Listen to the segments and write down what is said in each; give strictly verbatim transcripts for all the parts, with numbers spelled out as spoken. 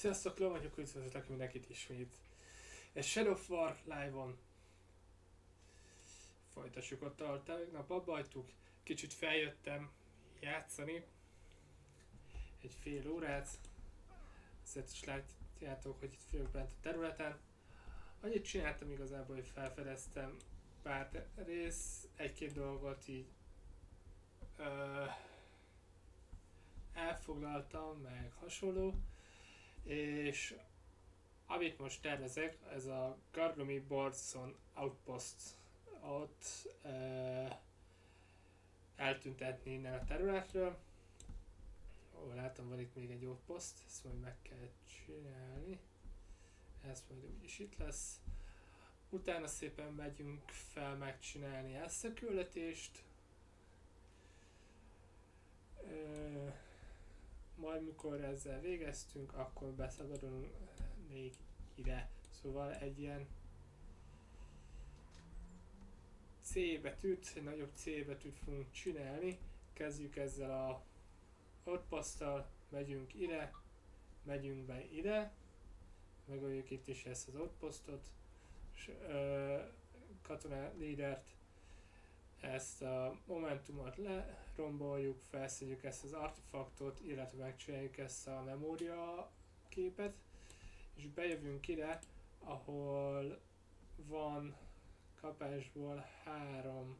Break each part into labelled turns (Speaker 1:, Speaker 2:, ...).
Speaker 1: Sziasztok, Ló vagyok, üdvözlök mindenkit ismét. Ez Shadow of War live-on. Folytassuk ott, ahol tegnap abba hagytuk. Kicsit feljöttem játszani. Egy fél órát. Azért is látjátok, hogy itt főleg bent a területen. Annyit csináltam igazából, hogy felfedeztem pár rész, egy-két dolgot így ö, elfoglaltam, meg hasonló. És amit most tervezek, ez a Garglomi Borson Outpost, ott uh, eltüntetni innen a területről. Ó, látom, van itt még egy outpost, ezt majd meg kell csinálni. Ez majd úgyis itt lesz. Utána szépen megyünk fel megcsinálni ezt a küldetést. Uh, Majd mikor ezzel végeztünk, akkor beszabadulunk még ide. Szóval egy ilyen C betűt, egy nagyobb C betűt fogunk csinálni. Kezdjük ezzel a outposttal, megyünk ide, megyünk be ide, megöljük itt is ezt az outpostot, és ö, katona leadert, ezt a momentumot leromboljuk, felszedjük ezt az artefaktot, illetve megcsináljuk ezt a memória képet, és bejövünk ide, ahol van kapásból három,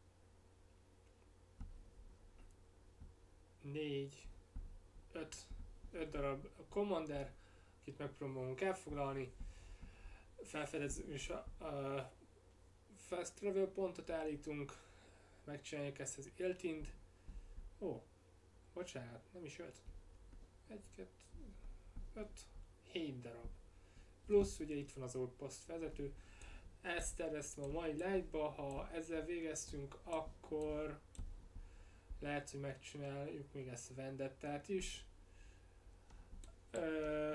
Speaker 1: négy, öt, öt darab commander, akit megpróbálunk elfoglalni, felfedezzük és a, a fast travel pontot állítunk, megcsináljuk ezt az Iltind. Ó, bocsánat, nem is öt. Egy, kettő, öt, hét darab. Plusz ugye itt van az outpost vezető. Ezt terveztem a mai live-ba, ha ezzel végeztünk, akkor lehet, hogy megcsináljuk még ezt a Vendettát is. Ö,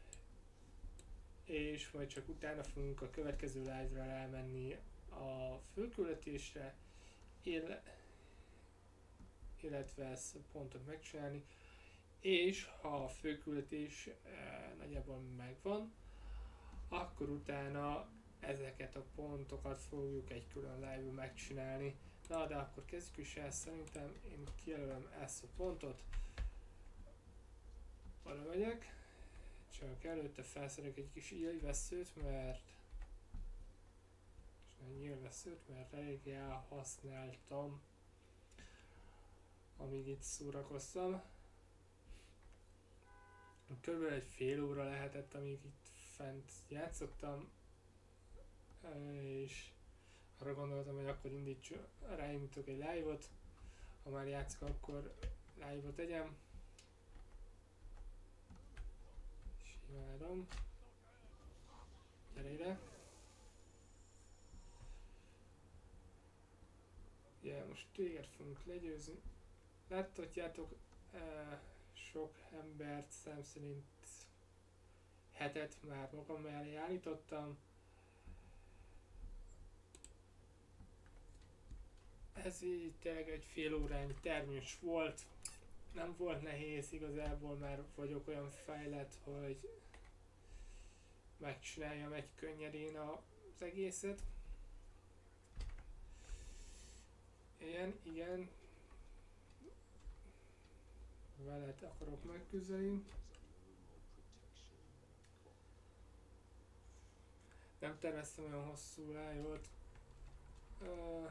Speaker 1: és majd csak utána fogunk a következő live-ra elmenni a főküldetésre, ill illetve ezt a pontot megcsinálni, és ha a főküldetés e, nagyjából megvan, akkor utána ezeket a pontokat fogjuk egy külön live-ban megcsinálni. Na, de akkor kezdjük is el, szerintem én kijelölöm ezt a pontot, oda megyek, csak előtte felszerek egy kis élveszőt, mert nyilvesszőt, mert eléggé elhasználtam, amíg itt szórakoztam. Körülbelül egy fél óra lehetett, amíg itt fent játszottam, és arra gondoltam, hogy akkor indítsuk, ráindítok egy live-ot, ha már játszok, akkor live-ot tegyem. És imádom. Gyere ide! Ja, most téged fogunk legyőzni. Láthatjátok, eh, sok embert, szám szerint hetet már magam mellé állítottam. Ez így tényleg egy fél órányi termés volt. Nem volt nehéz, igazából már vagyok olyan fejlett, hogy megcsináljam egy könnyedén az egészet. Igen, igen. Veled akarok megküzdeni. Nem terveztem olyan hosszú live-ot. Uh,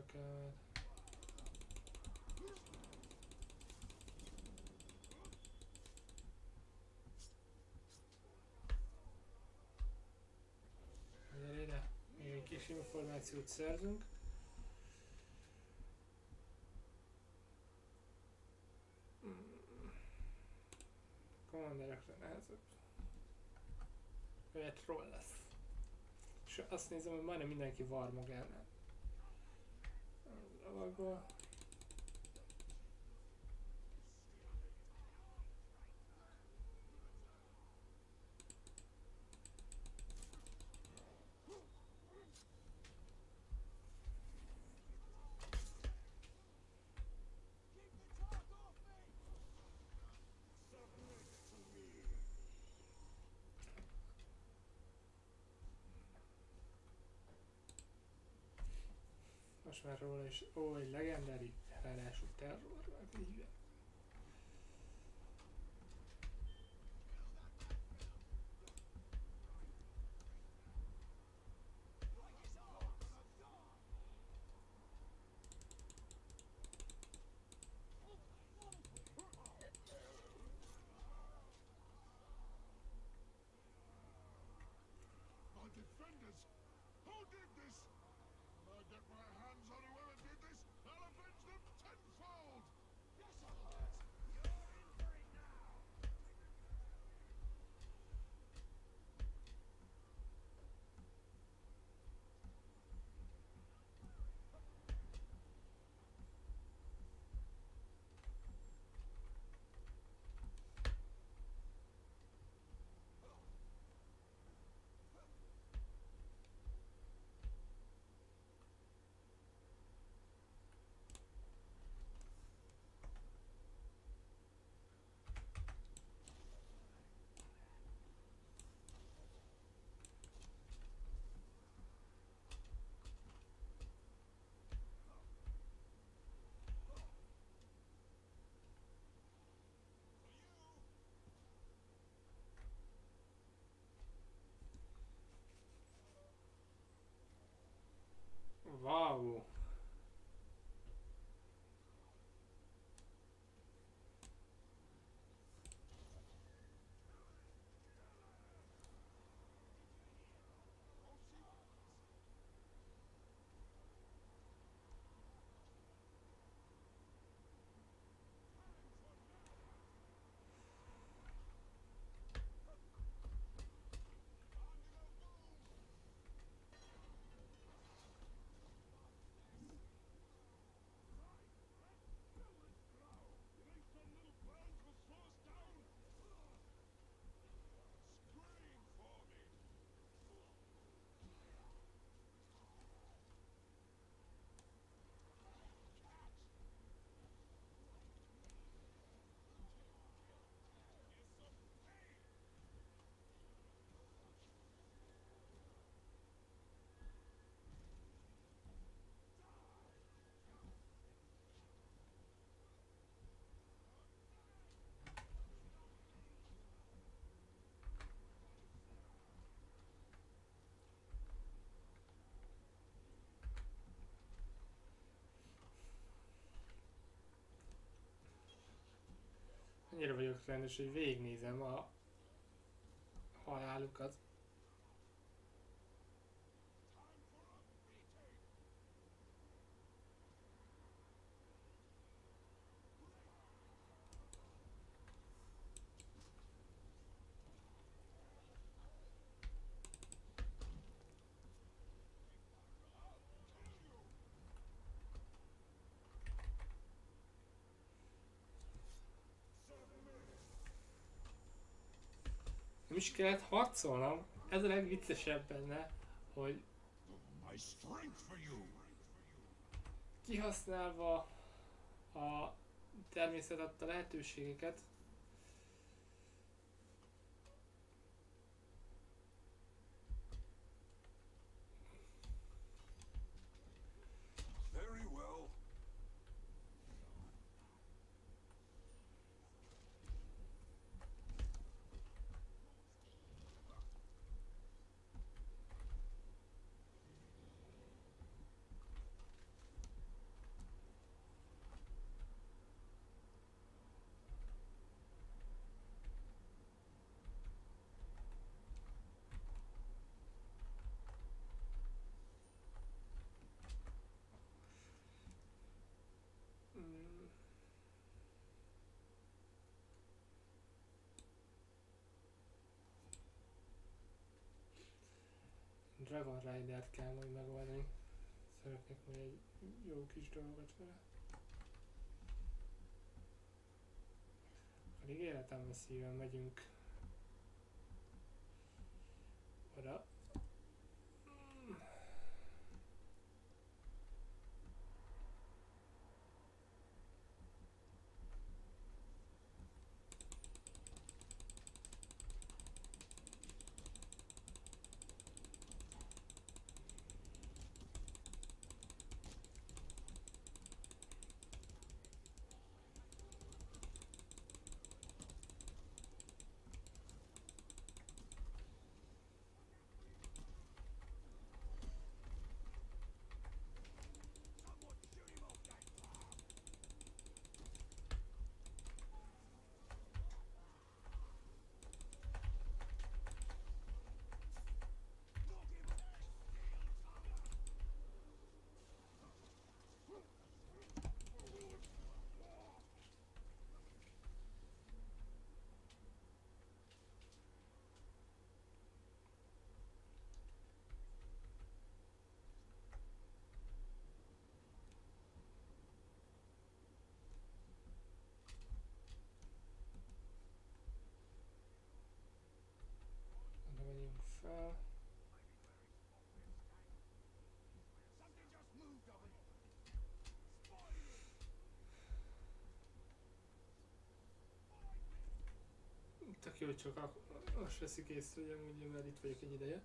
Speaker 1: kell. Gyere ide, még egy kis információt szerzünk. Commanderekre nehezebb. Ő egy troll lesz. És azt nézem, hogy majdnem mindenki var magánál. Lavagol. Most már róla is, ó, egy legendary ráadásul terror, hát így van. Wow! Annyira vagyok rendes, hogy végignézem a halálukat. Nem is kellett harcolnom, ez a legviccesebb benne, hogy kihasználva a természet adta lehetőségeket, Dragon Rider-t kell majd megoldani. Szeretnék majd egy jó kis dolgot vele. Akkor ígéretem szíven megyünk oda. Oda megyünk fel. Tök jó, hogy csak ak- azt veszik észre, hogy amúgy, mert itt vagyok egy ideje.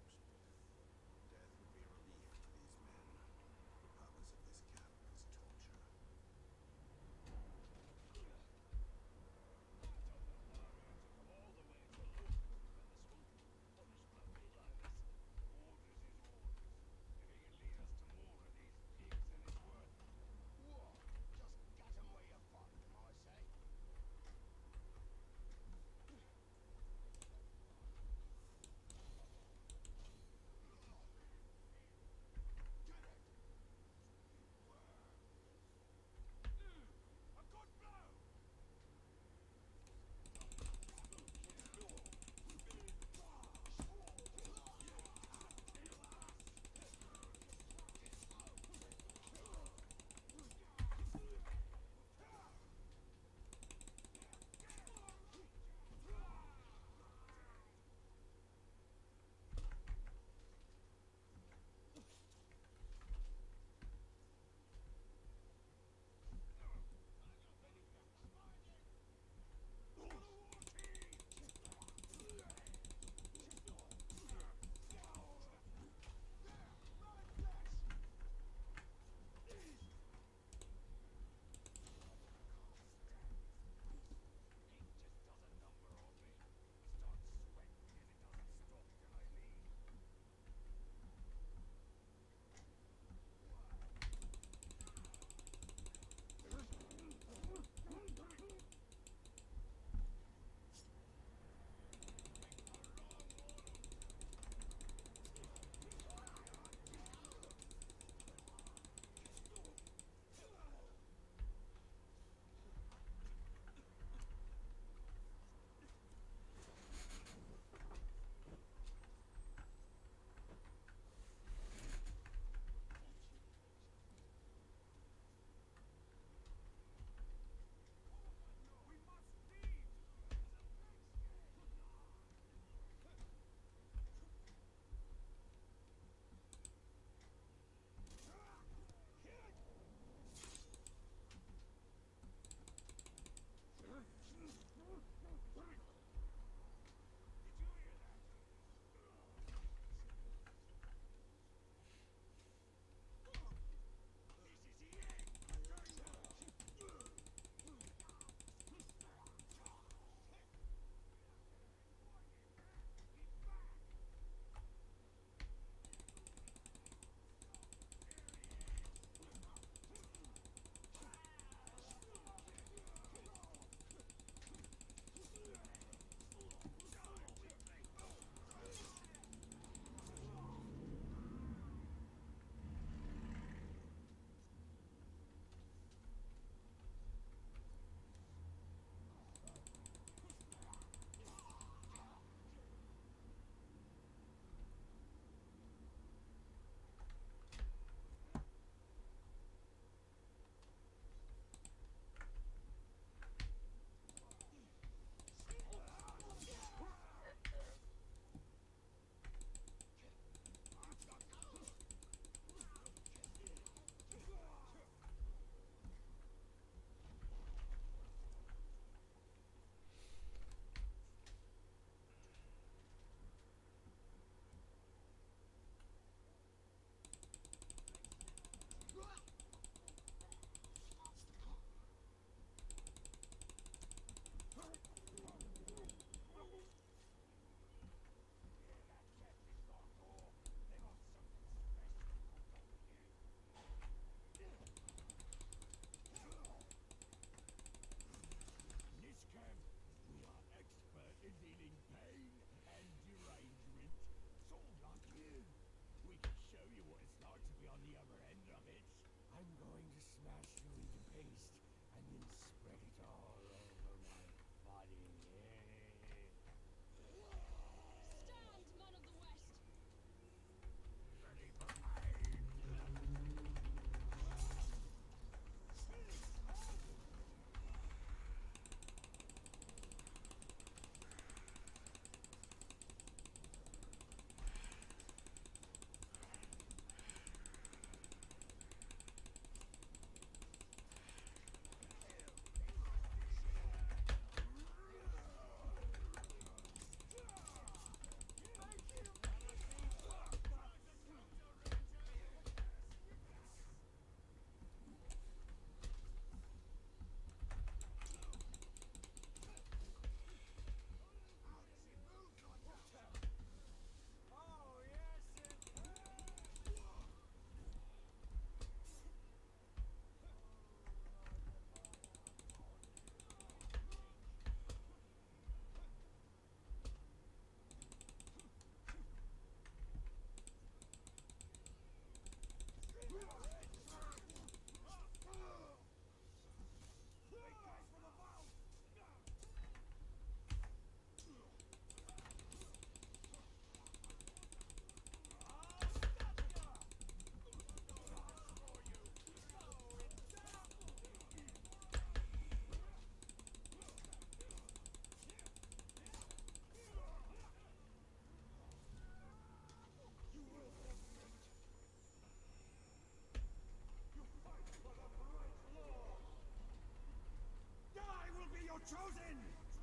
Speaker 2: I will be your chosen!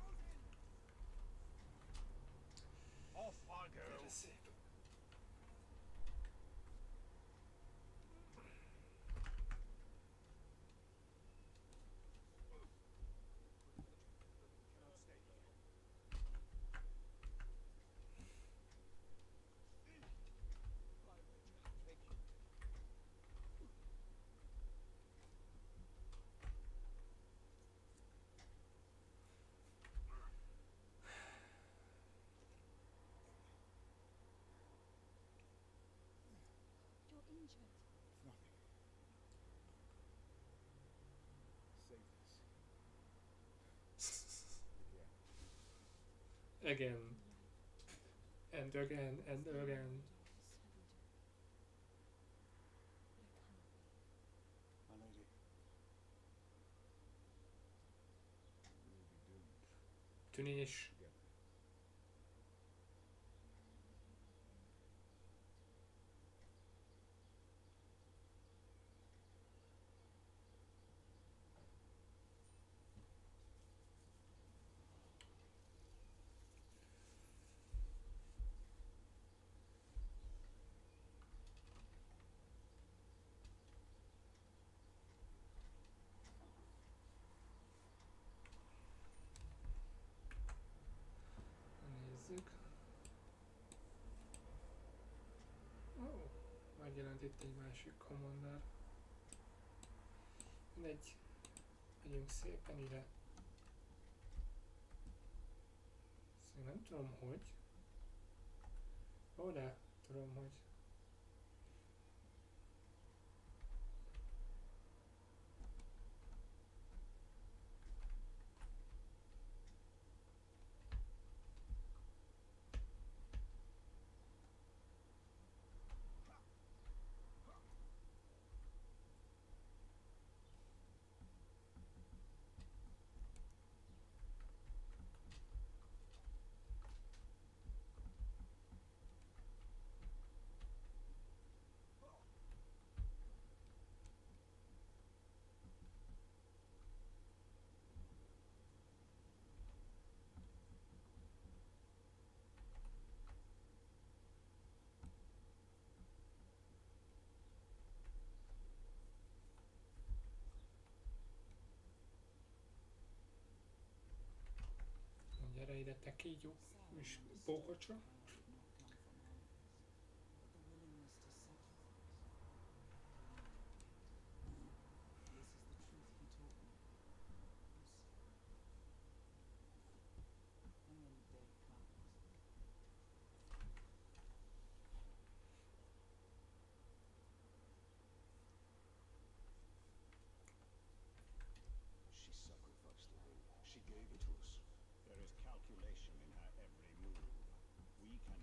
Speaker 2: Off I go.
Speaker 1: Erre szép.
Speaker 2: Cannot stay here. Thank you.
Speaker 3: You're injured.
Speaker 2: Nothing. Save this. Again.
Speaker 1: Again. And again and again.
Speaker 2: My lady. We will be doomed
Speaker 1: Tűnés.
Speaker 2: together.
Speaker 1: Nézzük. Ó, oh, megjelent itt egy másik commander. Mindegy. Megyünk szépen ide. Szóval nem tudom, hogy. Ó, de tudom, hogy. Gyere ide, te kígyó. És pókocsa.
Speaker 2: She sacrificed the ring. She gave it to us. There is calculation in her every move. We can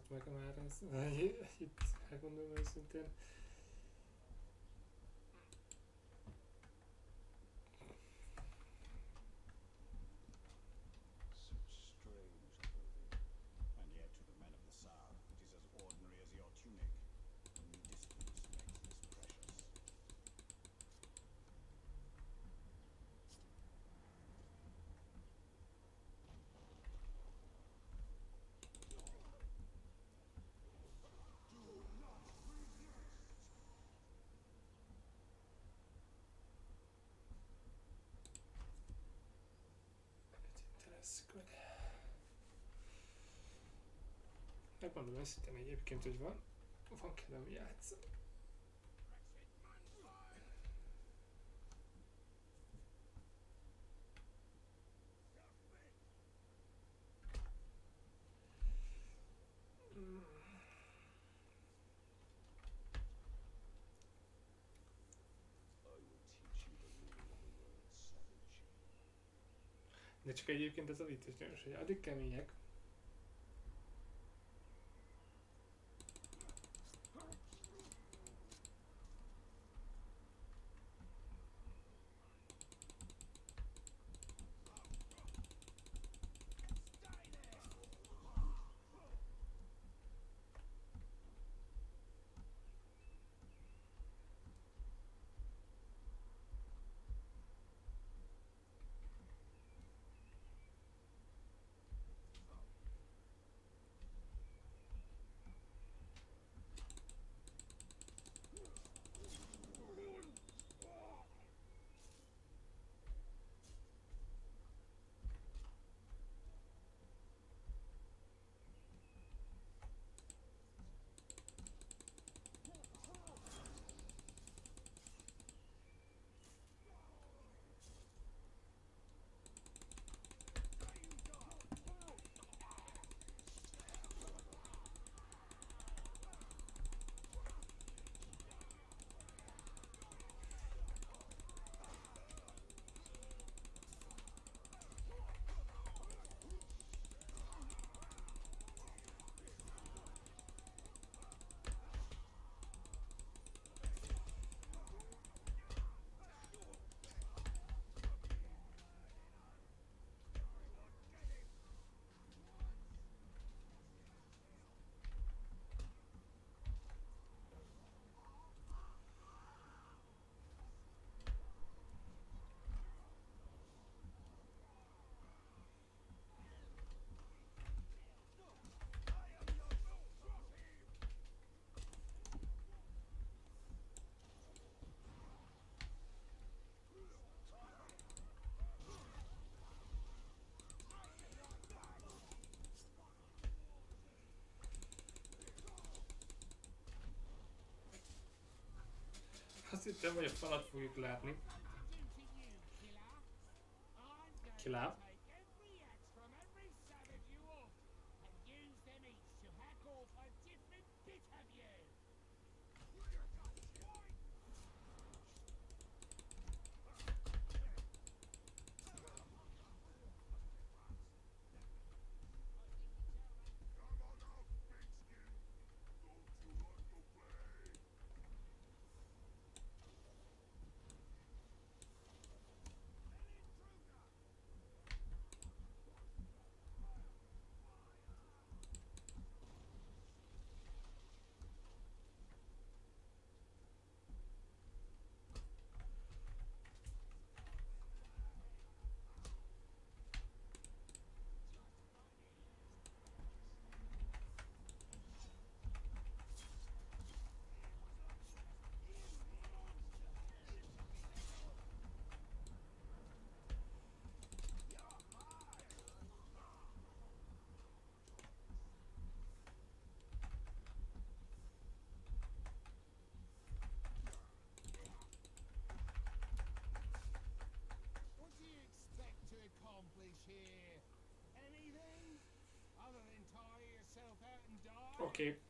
Speaker 1: meg már ez, itt elgondolom őszintén.
Speaker 2: Such strange clothing. And yet to the men of the South, it is as ordinary as your tunic. Only distance makes this precious.
Speaker 1: Itt lesz, hogy... Megmondom őszintén egyébként, hogy van, van kedvem játszani. Mm.
Speaker 2: I will teach you the meaning of the word savage.
Speaker 1: De csak egyébként ez a vicces gyanús, hogy addig kemények, azt hittem, hogy a falat fogjuk látni. Kiláb. Oké. Okay.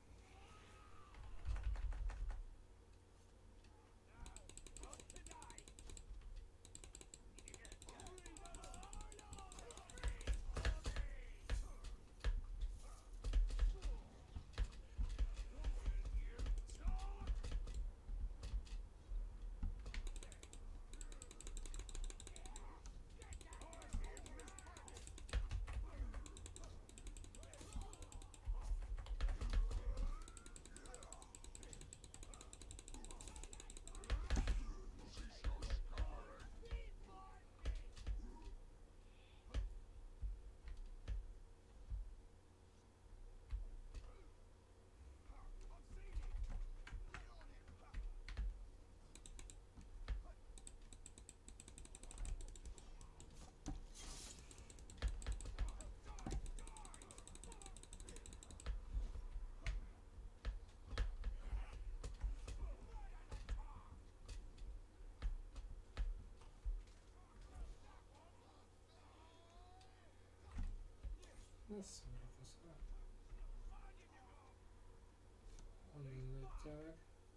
Speaker 1: Ez szúra faszol. Honnan lőttél meg?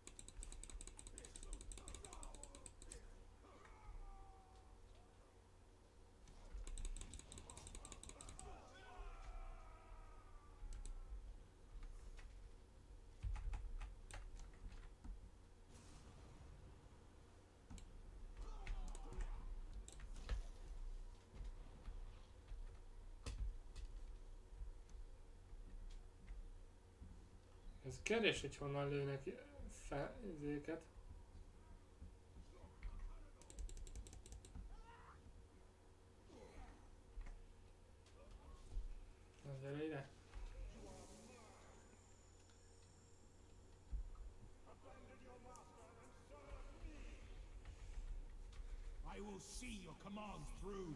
Speaker 1: Ez kérdés, hogy honnan lőnek fel ezeket. Na gyere ide.
Speaker 4: I will see your commands through.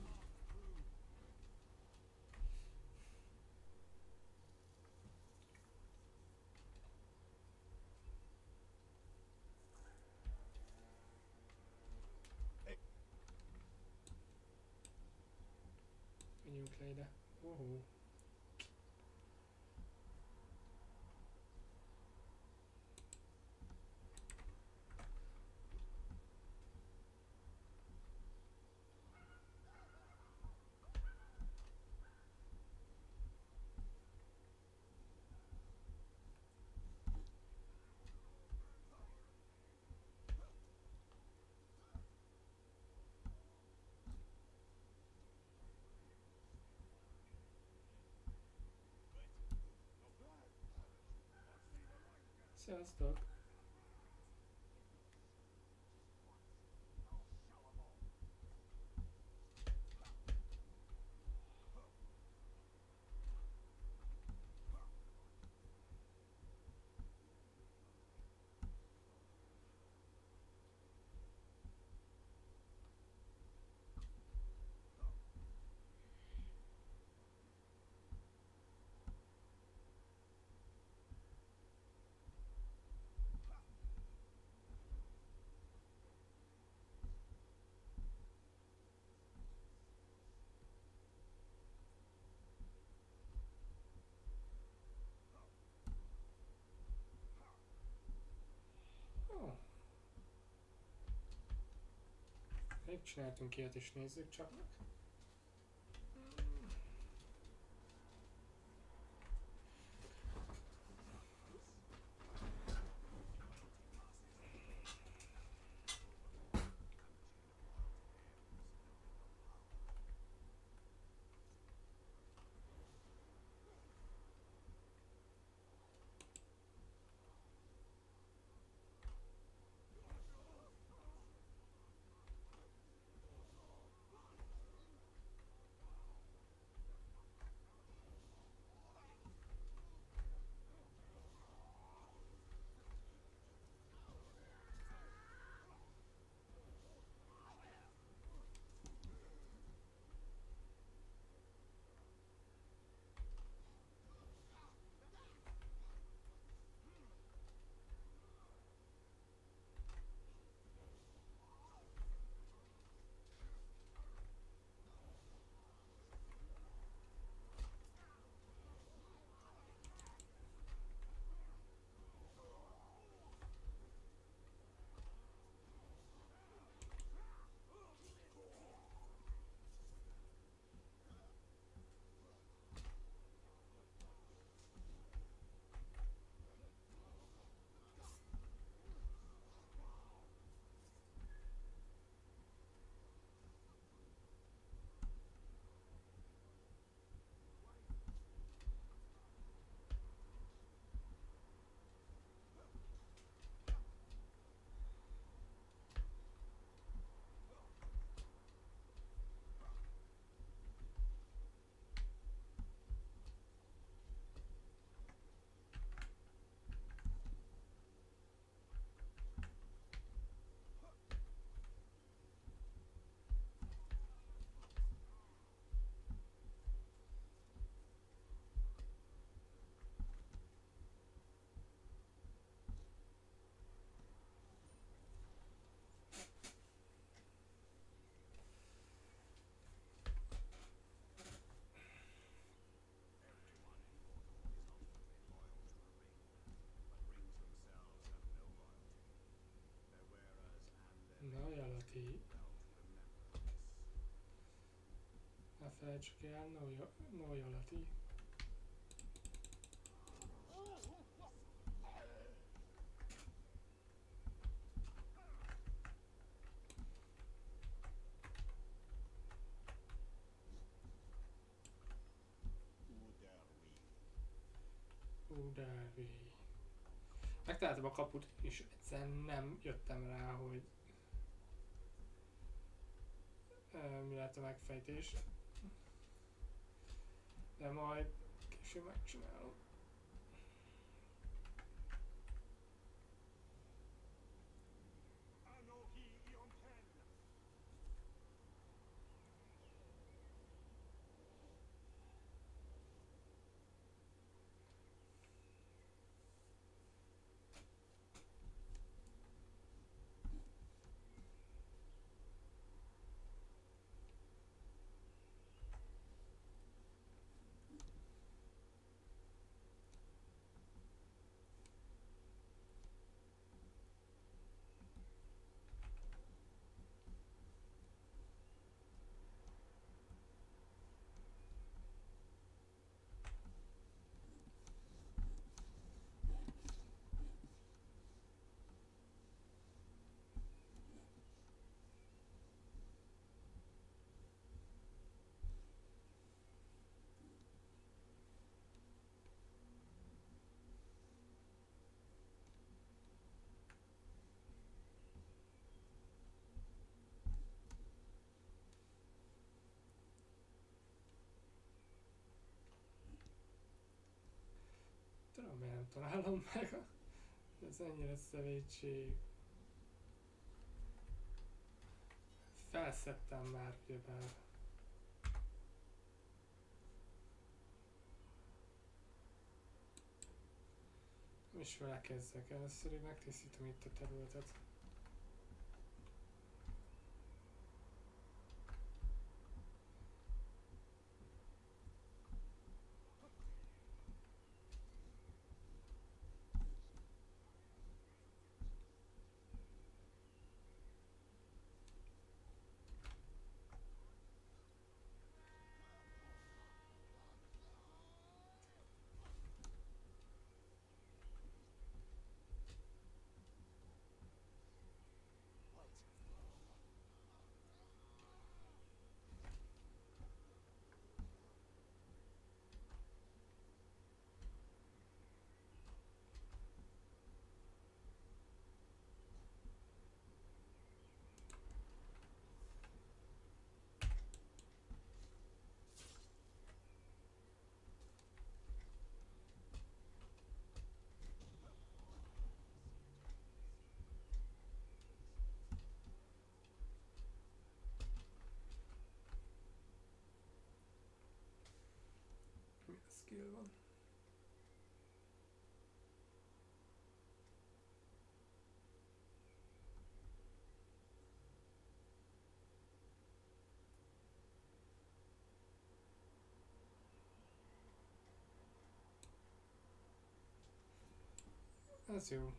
Speaker 1: Menjünk le ide. Ohó. Sziasztok! Oh. Még csináltunk ilyet is, nézzük csak meg. felejtsük el, no, no jalati. Udervi. Megtaláltam a kaput, és egyszerűen nem jöttem rá, hogy uh, mi lehet a megfejtés. De majd később megcsinálom. Tudom, miért nem találom meg, ez ennyire szemétség. Felszedtem már, ugyebár. Nem is vele kezdek, először én megtisztítom itt a területet. Skill van. Ez jó.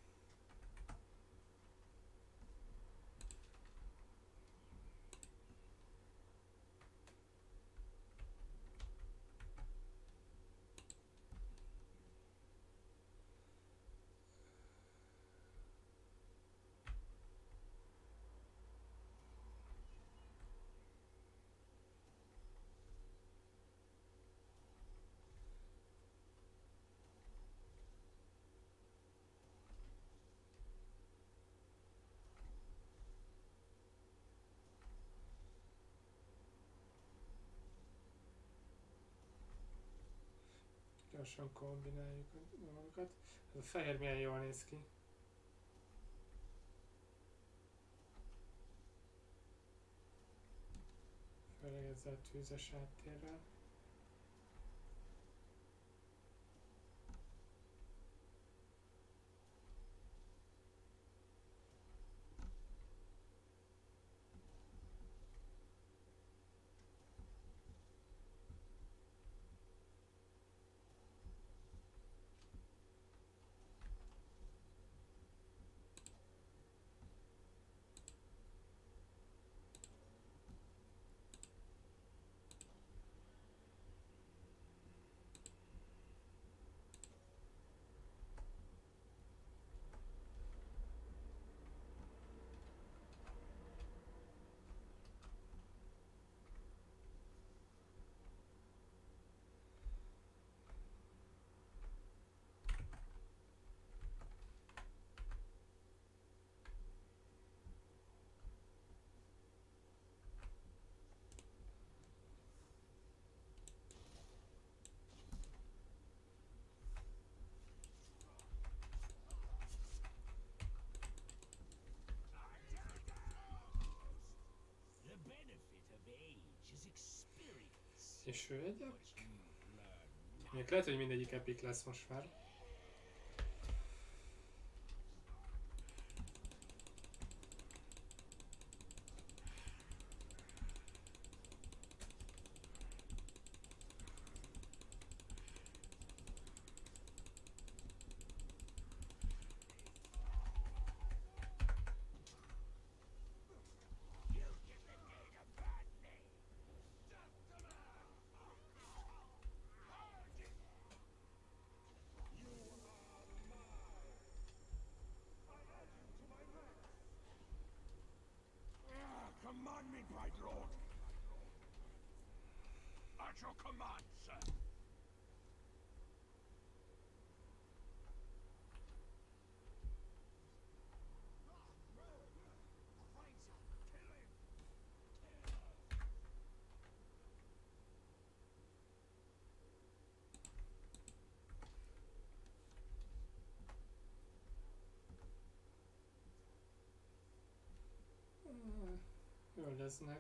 Speaker 1: Gyorsan kombináljuk a dolgokat. Ez a fehér milyen jól néz ki. Főleg ezzel a tűzes háttérrel. És ő egy epik. Még lehet, hogy mindegyik epik lesz most már.
Speaker 4: Command me, Bright Lord. At your command, sir.
Speaker 1: Öldöznek.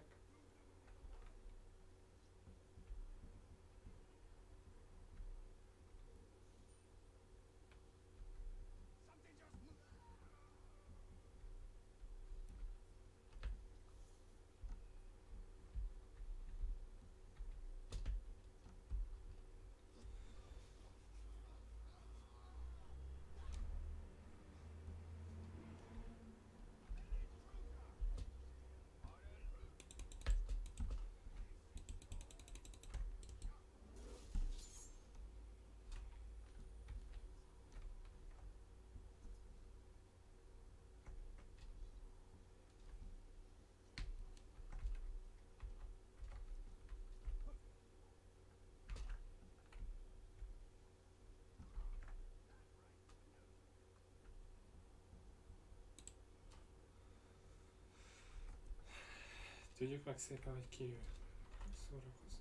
Speaker 1: Tudjuk meg szépen, hogy ki ő. Szórakozni.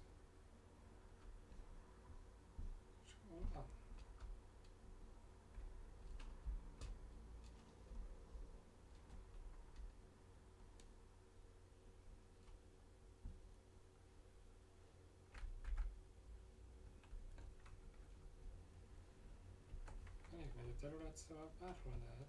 Speaker 1: És hol van? Elég nagy a terület, szóval bárhol lehet.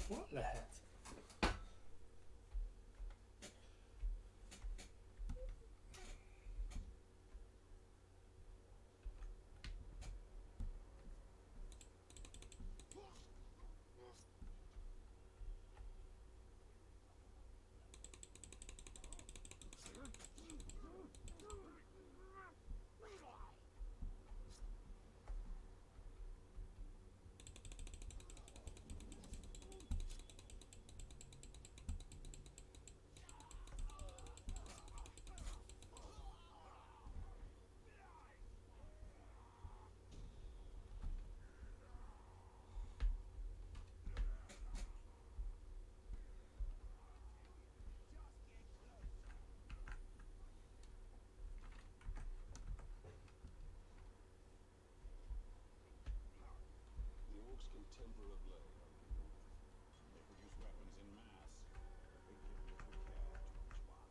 Speaker 1: Hol lehet?
Speaker 2: The orcs can temper a blow. They produce weapons in mass, but they give little care to each one.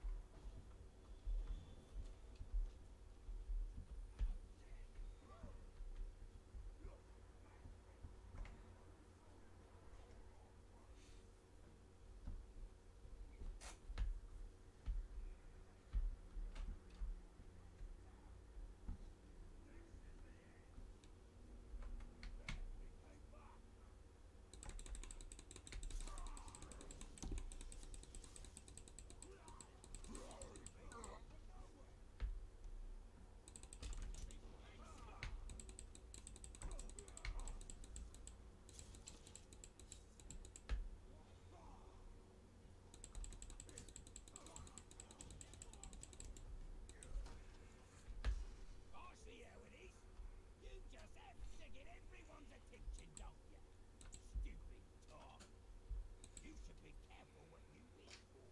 Speaker 4: I see how it is. You just have to get everyone's attention, don't you? Stupid talk. You should be careful what you wish for.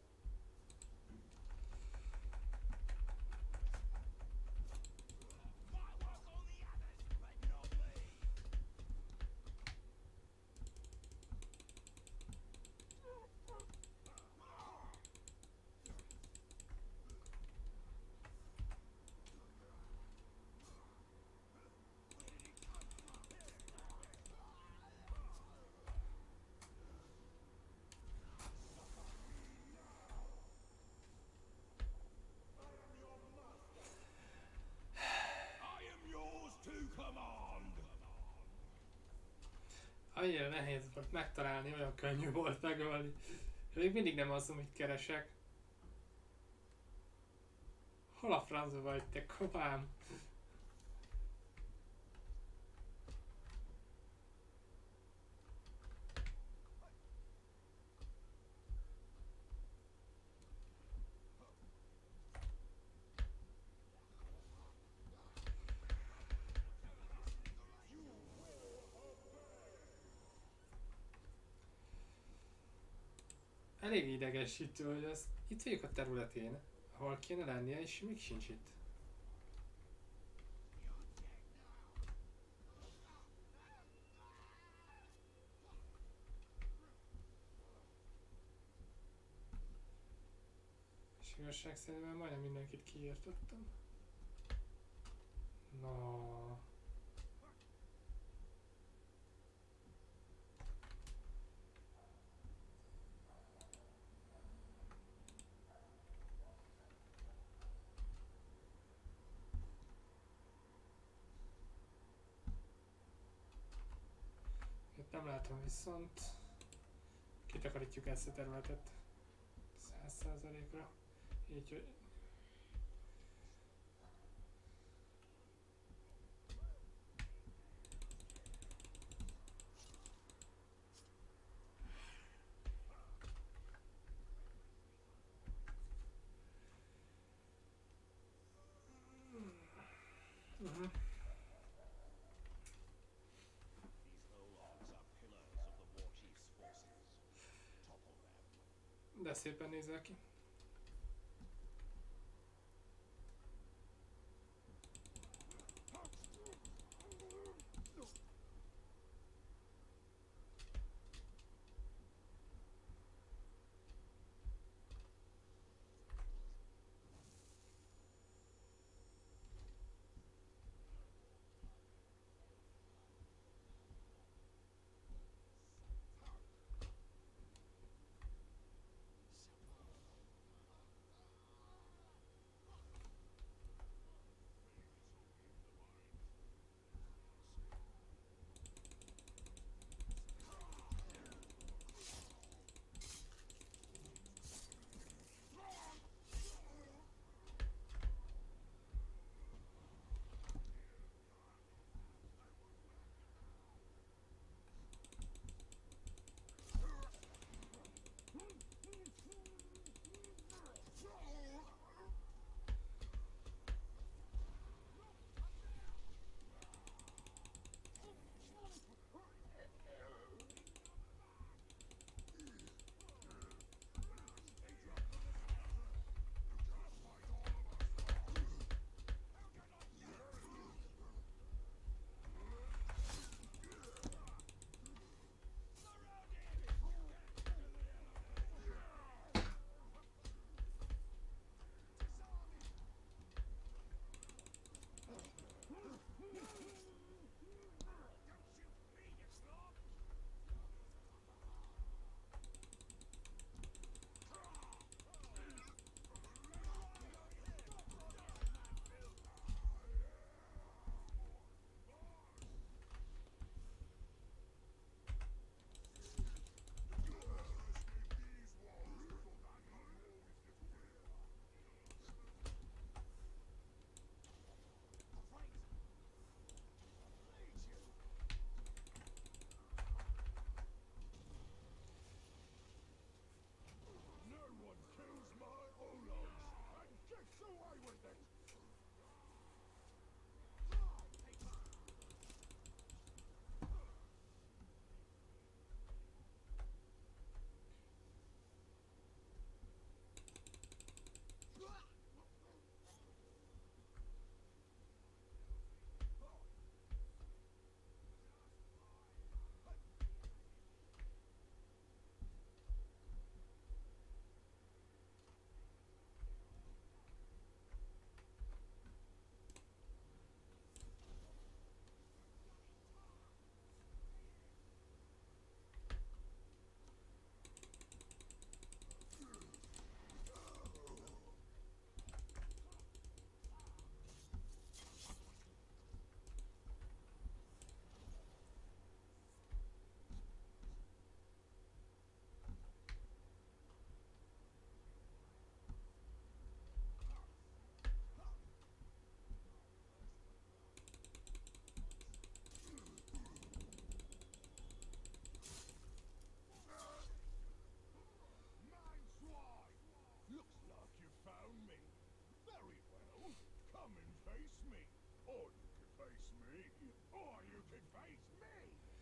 Speaker 4: Might work on the others, but not me. I am yours to command.
Speaker 1: Annyira nehéz volt megtalálni, olyan könnyű volt megölni. Még mindig nem az, amit keresek. Hol a francba vagy te kopám? Elég idegesítő, hogy az itt vagyok a területén, ahol kéne lennie, és még sincs itt. És igazság szerint már majdnem mindenkit kiírtottam. No. Itt nem látom, viszont kitakarítjuk ezt a területet száz százalékra. Így, hogy uh-huh.
Speaker 2: These Olongs are pillars of the war chief's forces. Topple them.
Speaker 1: De szépen nézel ki.
Speaker 4: Come and face me. Or you can face me. Or you can face me.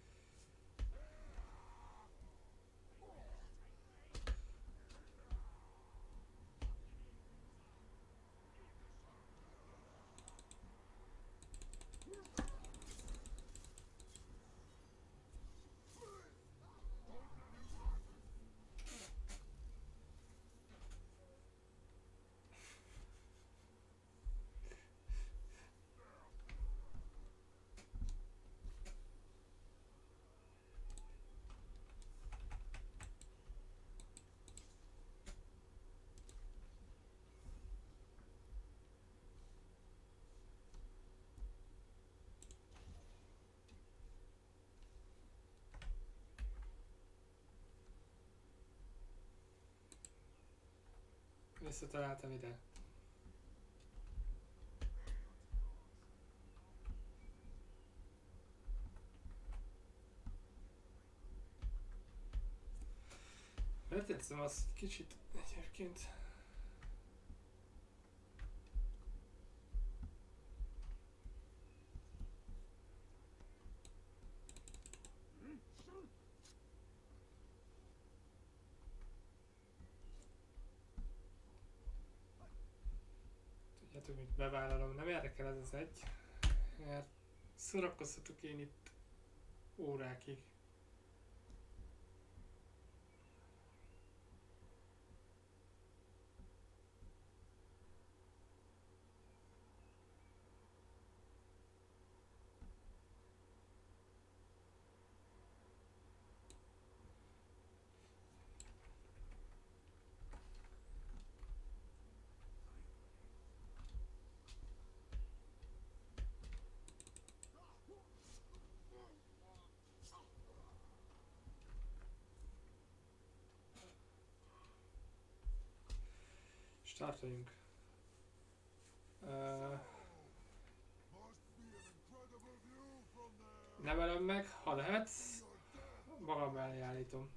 Speaker 1: Visszataláltam ide. Leteszem azt kicsit egyébként. Tudjátok mit, bevállalom, nem érdekel ez az egy, mert szórakoztatok én itt órákig. Startoljunk. Uh, nem ölöm meg, ha lehet, magam elé állítom.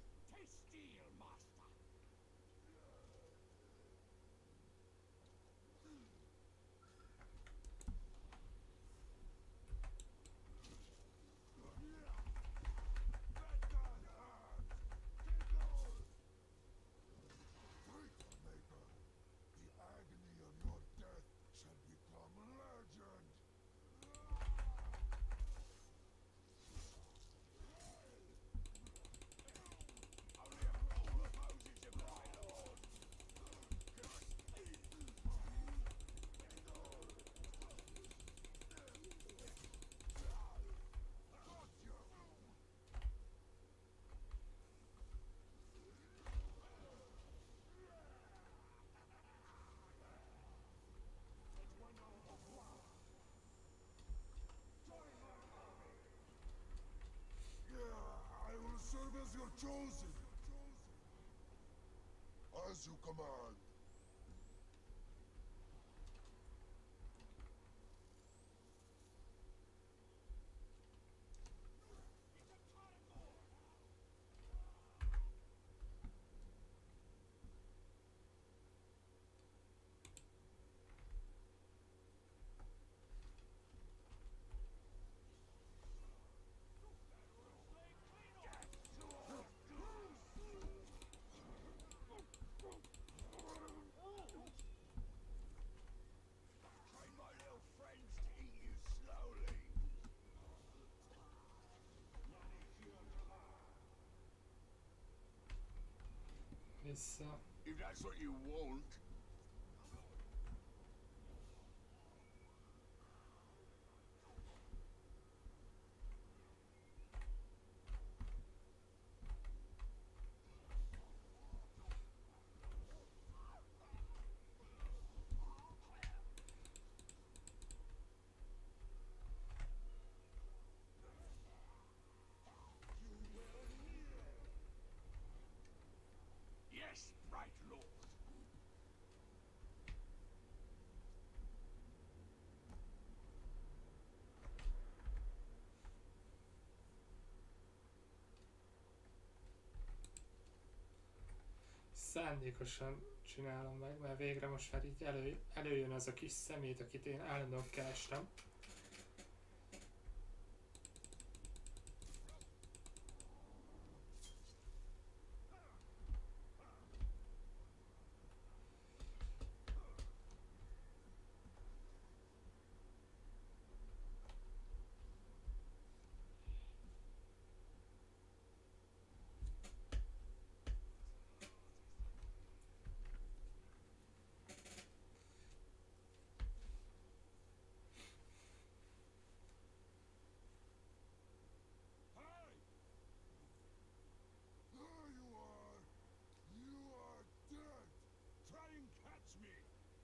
Speaker 5: As you're chosen. As you command.
Speaker 1: Vissza.
Speaker 5: If that's what you want.
Speaker 4: Yes, right, Lord.
Speaker 1: szándékosan csinálom meg, mert végre most már így elő, előjön az a kis szemét, akit én állandóan kerestem.
Speaker 5: There you are! You are dead!
Speaker 2: Try and catch me!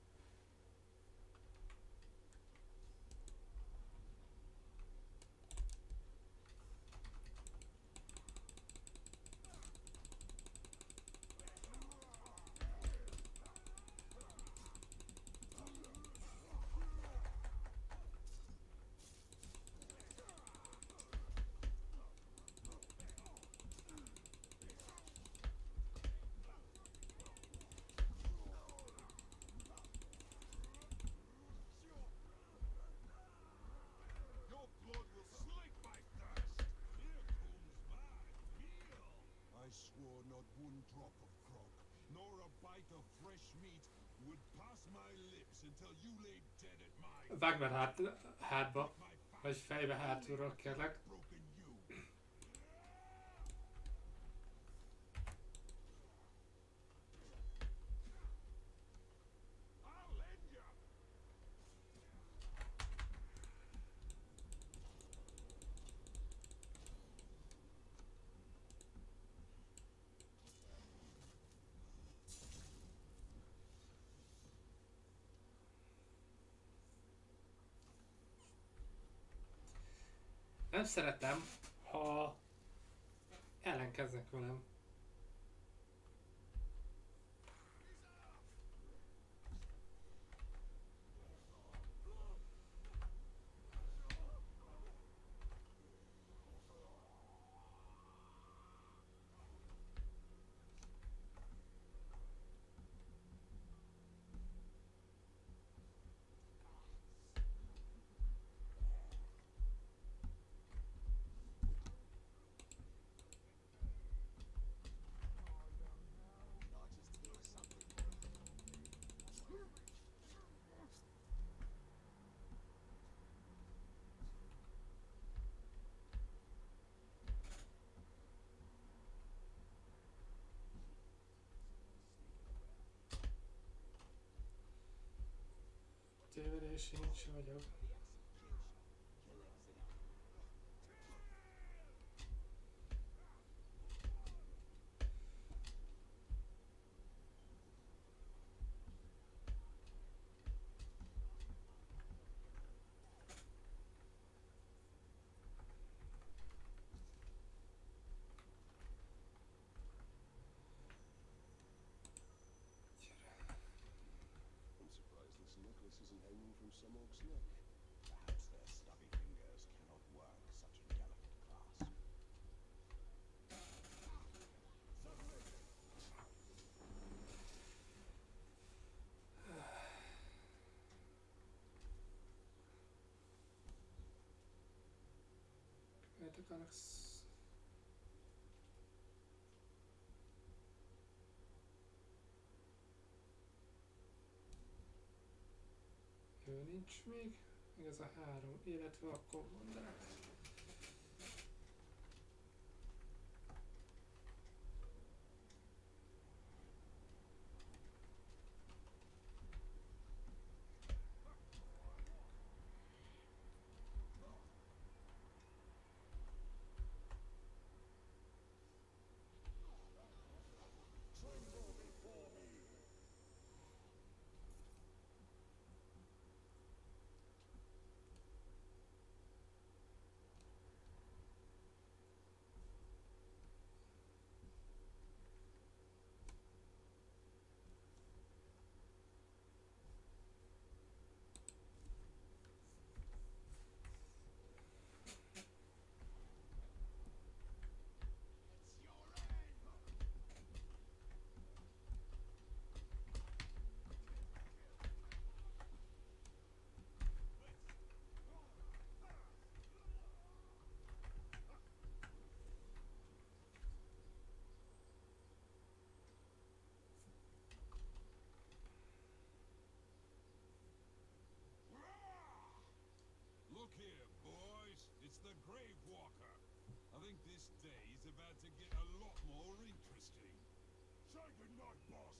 Speaker 2: Your blood will slake my thirst! Here comes my meal! I swore not one drop of grog, nor a bite of fresh meat would pass my lips until you lay dead at my
Speaker 1: Vágd már hát, hátba,
Speaker 2: my fat
Speaker 1: vagy fejbe hátulról kérlek.
Speaker 2: broken you. I'll end ya!
Speaker 1: Nem szeretem, ha ellenkeznek velem. Tévedési nincs vagyok.
Speaker 5: I'm surprised this necklace isn't hanging from some oak's neck.
Speaker 2: Perhaps their stubby fingers cannot work such a delicate clasp.
Speaker 1: Miért akarnak sz... Ő nincs még, meg ez a három, illetve akkor mondanák.
Speaker 2: think this day is about to get a lot more interesting. Say goodnight, boss.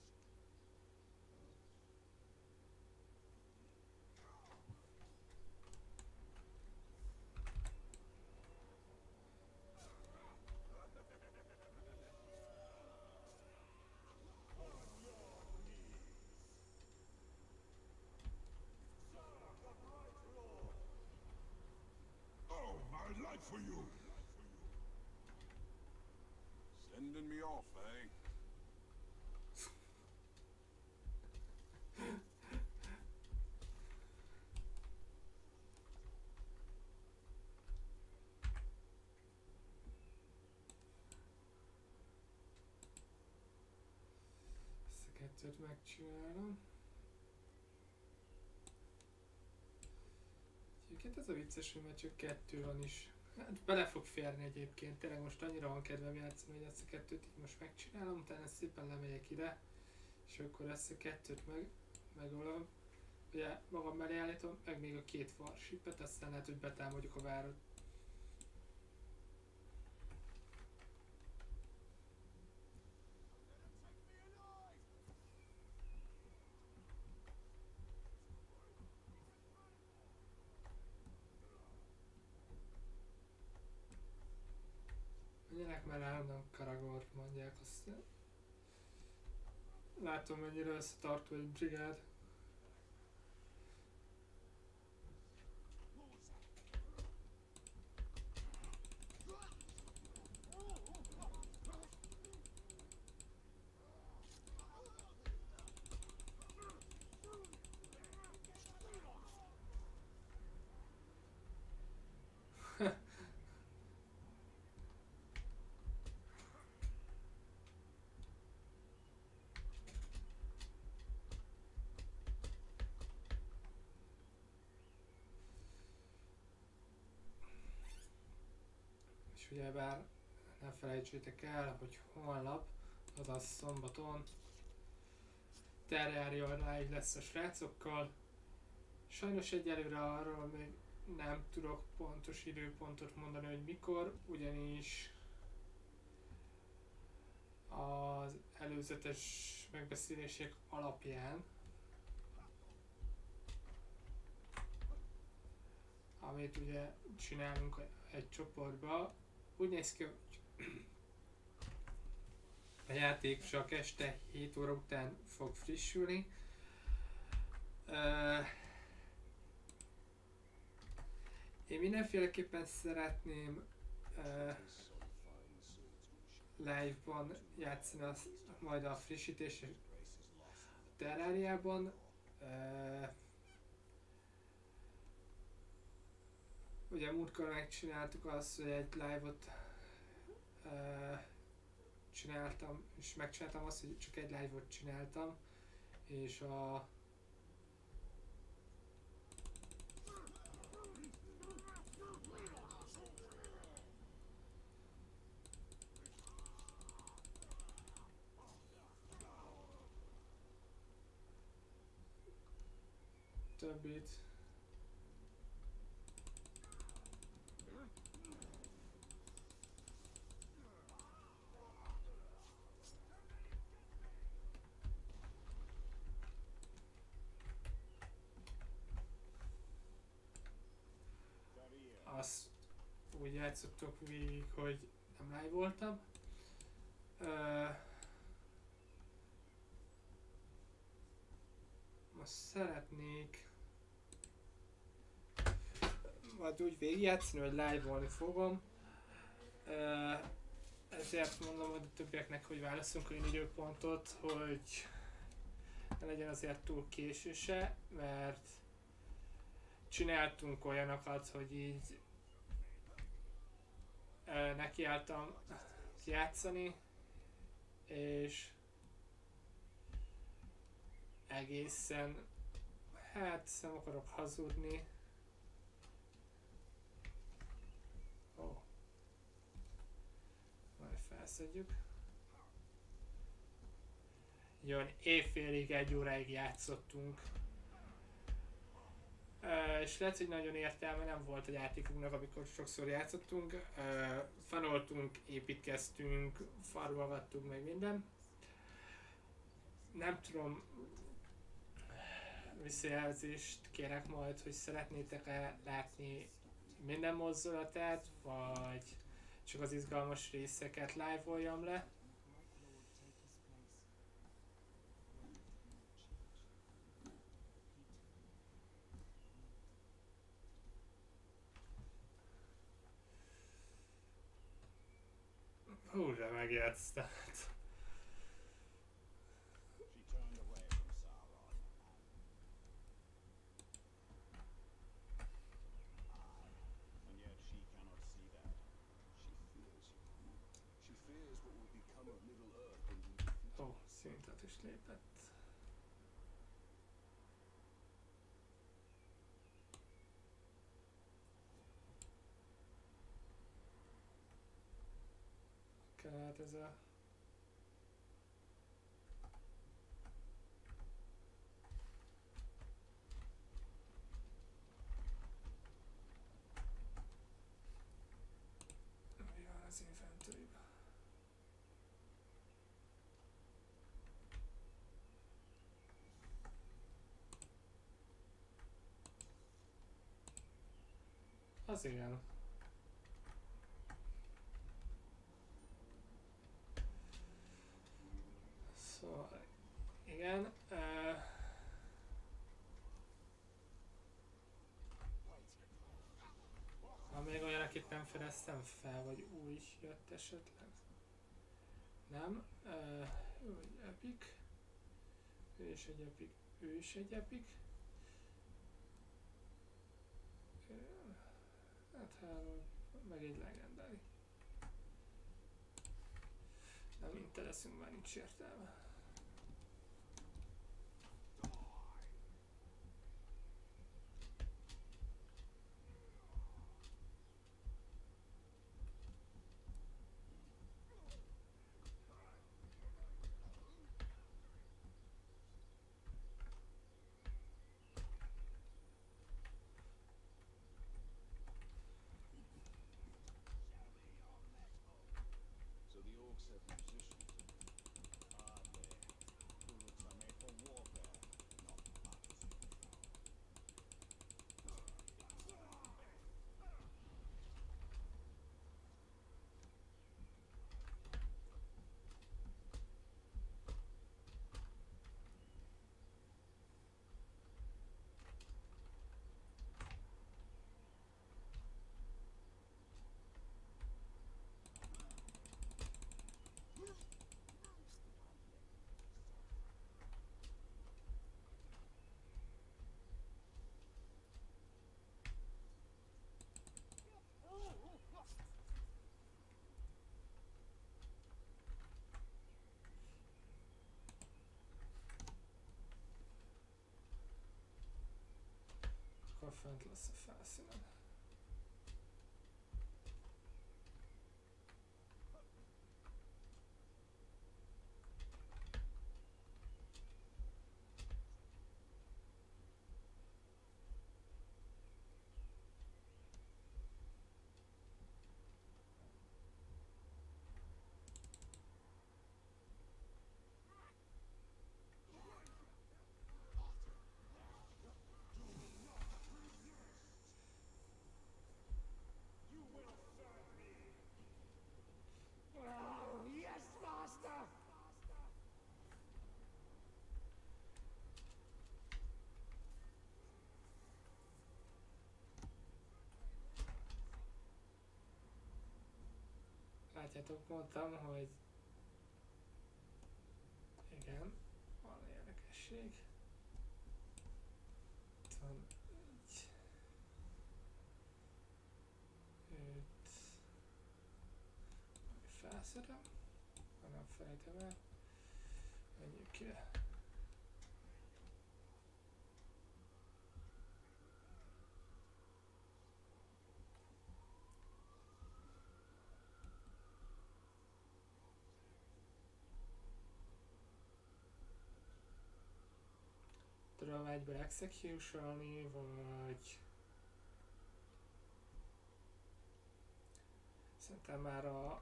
Speaker 2: Oh, I'd like for you. Sending me off, eh?
Speaker 1: Ezt a kettőt megcsinálom. Egyébként ez a vicces, hogy már csak kettő van is. Hát bele fog férni egyébként, tényleg most annyira van kedvem játszani, hogy ezt a kettőt így most megcsinálom, utána szépen lemegyek ide, és akkor ezt a kettőt meg, megölöm. Ugye magam mellé állítom, meg még a két warshipet, aztán lehet, hogy betámadjuk a várat. Menjenek már el, nem Karagort mondják, aztán látom mennyire összetartó egy brigád. És ugyebár ne felejtsétek el, hogy holnap, azaz szombaton Terraria Live lesz a srácokkal. Sajnos egyelőre arról még nem tudok pontos időpontot mondani, hogy mikor, ugyanis az előzetes megbeszélések alapján, amit ugye csinálunk egy csoportba, úgy néz ki, hogy a játék csak este hét óra után fog frissülni. Uh, én mindenféleképpen szeretném uh, live-ban játszani az, majd a frissítés a Terrariában. Uh, ugye múltkor megcsináltuk azt, hogy egy live-ot uh, csináltam, és megcsináltam azt, hogy csak egy live-ot csináltam, és a többit azt úgy játszottok végig, hogy nem live voltam. Uh, most szeretnék majd úgy végigjátszani, hogy live-olni fogom. Uh, ezért mondom a többieknek, hogy válaszunk olyan időpontot, hogy ne legyen azért túl késő se, mert csináltunk olyanokat, hogy így uh, nekiálltam játszani, és egészen, hát nem akarok hazudni. Ó. Oh. Majd felszedjük. Jön, éjfélig, egy óráig játszottunk. Uh, és lehet, hogy nagyon értelme nem volt a játékunknak, amikor sokszor játszottunk. Uh, fanoltunk, építkeztünk, farmolgattunk meg minden. Nem tudom, visszajelzést kérek majd, hogy szeretnétek-e látni minden mozdulatát, vagy csak az izgalmas részeket live-oljam le. Hú, de megjátsztam.
Speaker 2: She turned away from Sauron. And yet she cannot see that.
Speaker 5: She fears you. She fears what will become of Middle-earth when you defeat
Speaker 1: Ó,
Speaker 5: it.
Speaker 1: szintet is lépett. Kellett ez a... Mi van az inventory-ban? Az igen. Szóval, igen. Uh, ha még olyan, akit nem fedeztem fel, vagy új jött esetleg. Nem. Uh, ő egy epic. Ő is egy epic. Ő is egy epic. Uh, hát három. Meg egy legendary. Nem intereszünk, már nincs értelme.
Speaker 5: So the orcs have musicians.
Speaker 2: Ah, there. Bullocks are made for warfare, not artisans.
Speaker 1: Akkor fent lesz a felszínen.
Speaker 4: Yes, master!
Speaker 1: Látjátok, mondtam, hogy igen, van érdekesség. Itt van egy, őt felszedem, ha nem felejtem el, menjünk ki. tudom egyből execution-olni, vagy... Szerintem már a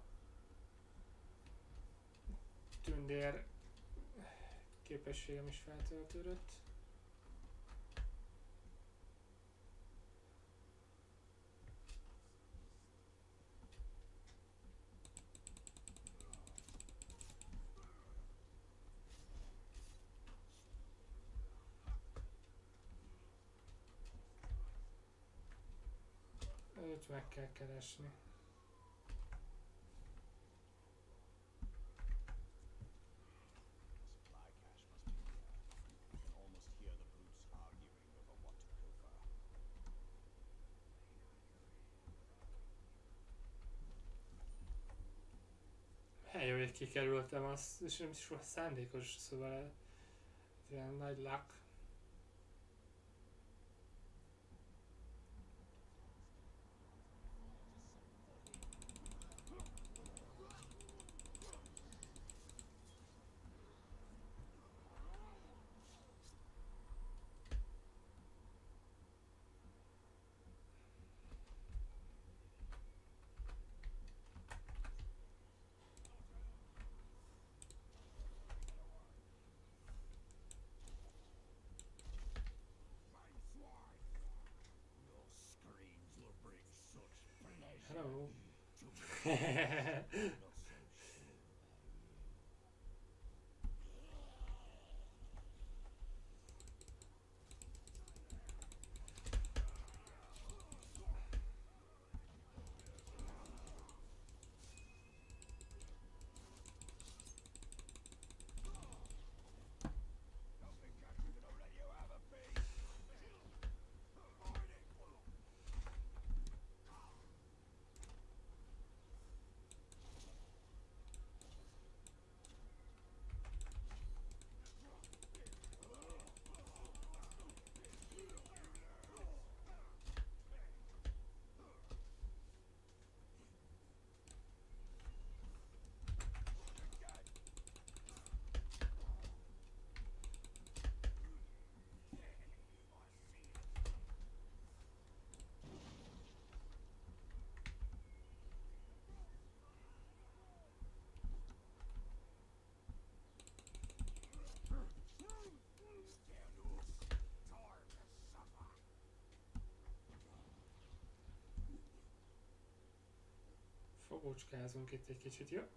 Speaker 1: tündér képességem is feltöltődött. Őt meg kell keresni.
Speaker 5: Supply cache must be here. I can almost hear the brutes arguing over what to pilfer.
Speaker 1: Helyő, hogy kikerültem azt, és nem is volt szándékos, szóval ez ilyen nagy luck.
Speaker 4: Your screams will bring such pleasure
Speaker 1: Hello.
Speaker 4: to me. Not so sure about you. Don't think I'm gonna let you have a piece. Find it. Scoundrels, time to suffer.
Speaker 1: Fogócskázunk itt egy kicsit, jó?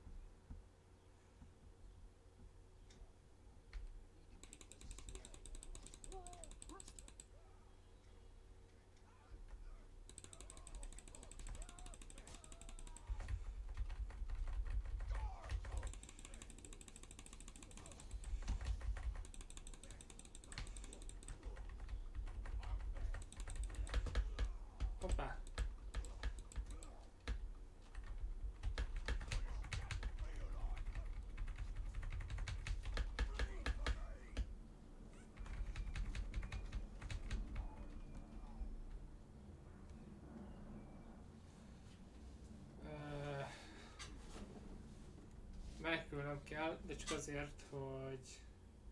Speaker 1: Hoppá! Ö, Menekülnöm kell, de csak azért, hogy...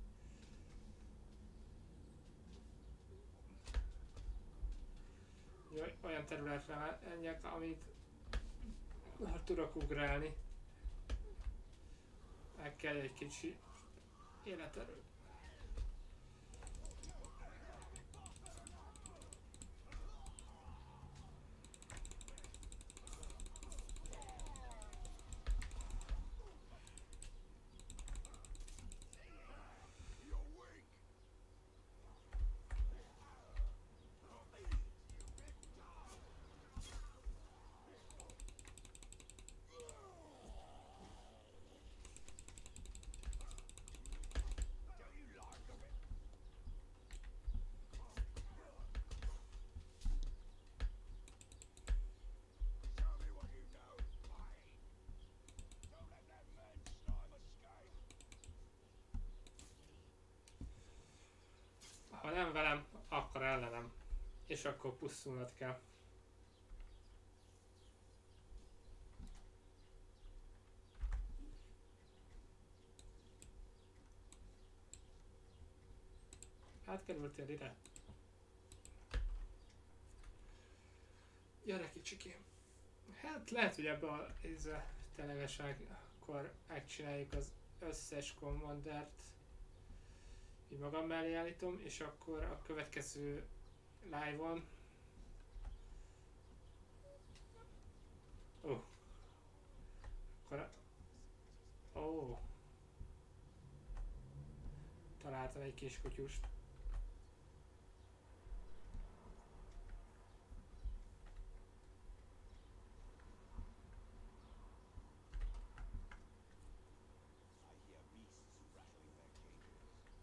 Speaker 1: Jaj, olyan területre menjek, amit ha tudok ugrálni. Meg kell egy kicsi életerő.
Speaker 2: You're weak.
Speaker 4: Don't you like of it?
Speaker 2: Show me what you know.
Speaker 4: Fine. Don't let that man slime escape.
Speaker 1: Ha nem velem, akkor ellenem. És akkor pusztulnod kell. Átkerültél ide? Gyere kicsikém. Hát lehet, hogy ebbe a ténylegeságkor megcsináljuk az összes Commandert. Így magam mellé állítom, és akkor a következő live-on. Ó. Oh. Akkor... Ó. Oh. Találtam egy kis kutyust.
Speaker 5: I hear beasts rattling their cages.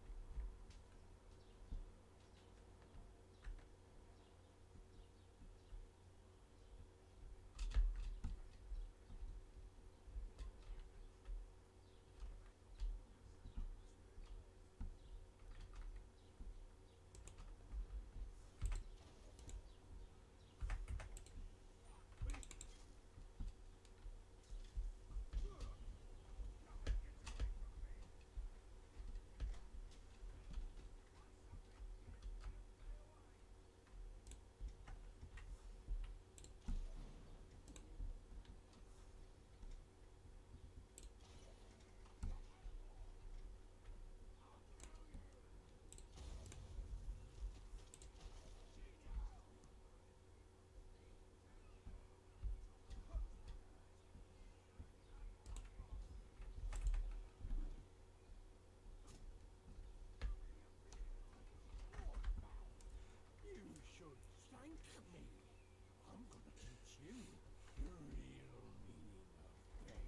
Speaker 4: You should thank me. I'm gonna teach you the real meaning of pain.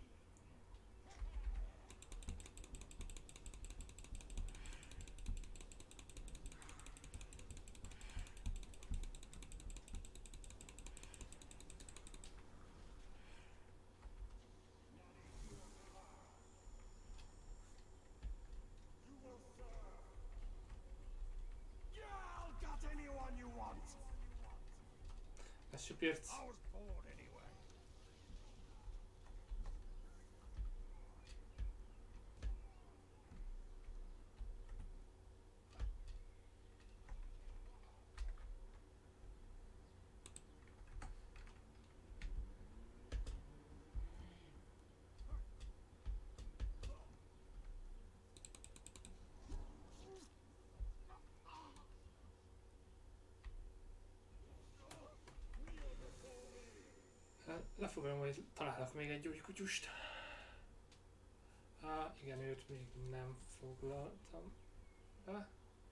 Speaker 5: Y'all got anyone you want?
Speaker 1: Ez süpért.
Speaker 5: I was bored anyway.
Speaker 1: Lefogadom, hogy találok még egy gyógykutyust. Á, igen, őt még nem foglaltam be.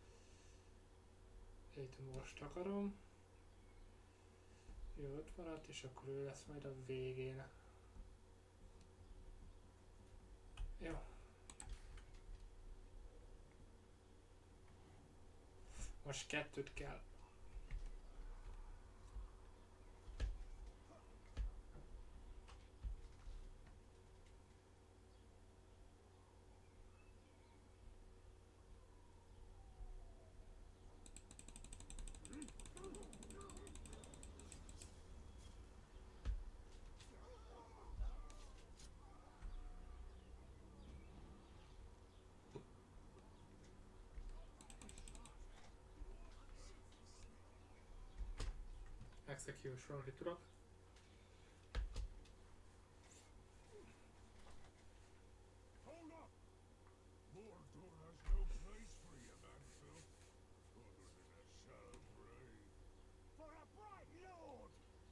Speaker 1: Itt most akarom. Jó, ott maradt, és akkor ő lesz majd a végén. Jó. Most kettőt kell. Execution-olni tudok.
Speaker 2: Hold up! Mordor has no place for you, Mansfield. Other than a shallow grave.
Speaker 4: For a bright lord!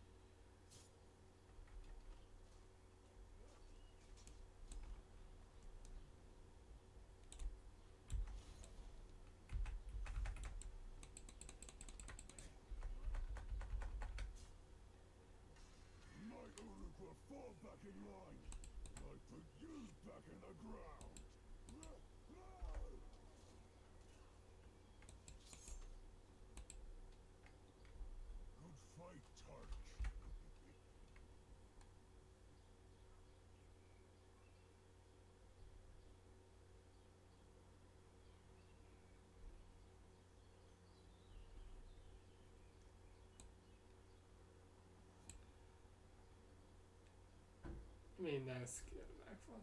Speaker 2: Might Uruk will fall back in line. I put you back in the ground. Good fight, Tark.
Speaker 1: Minden skill megvan.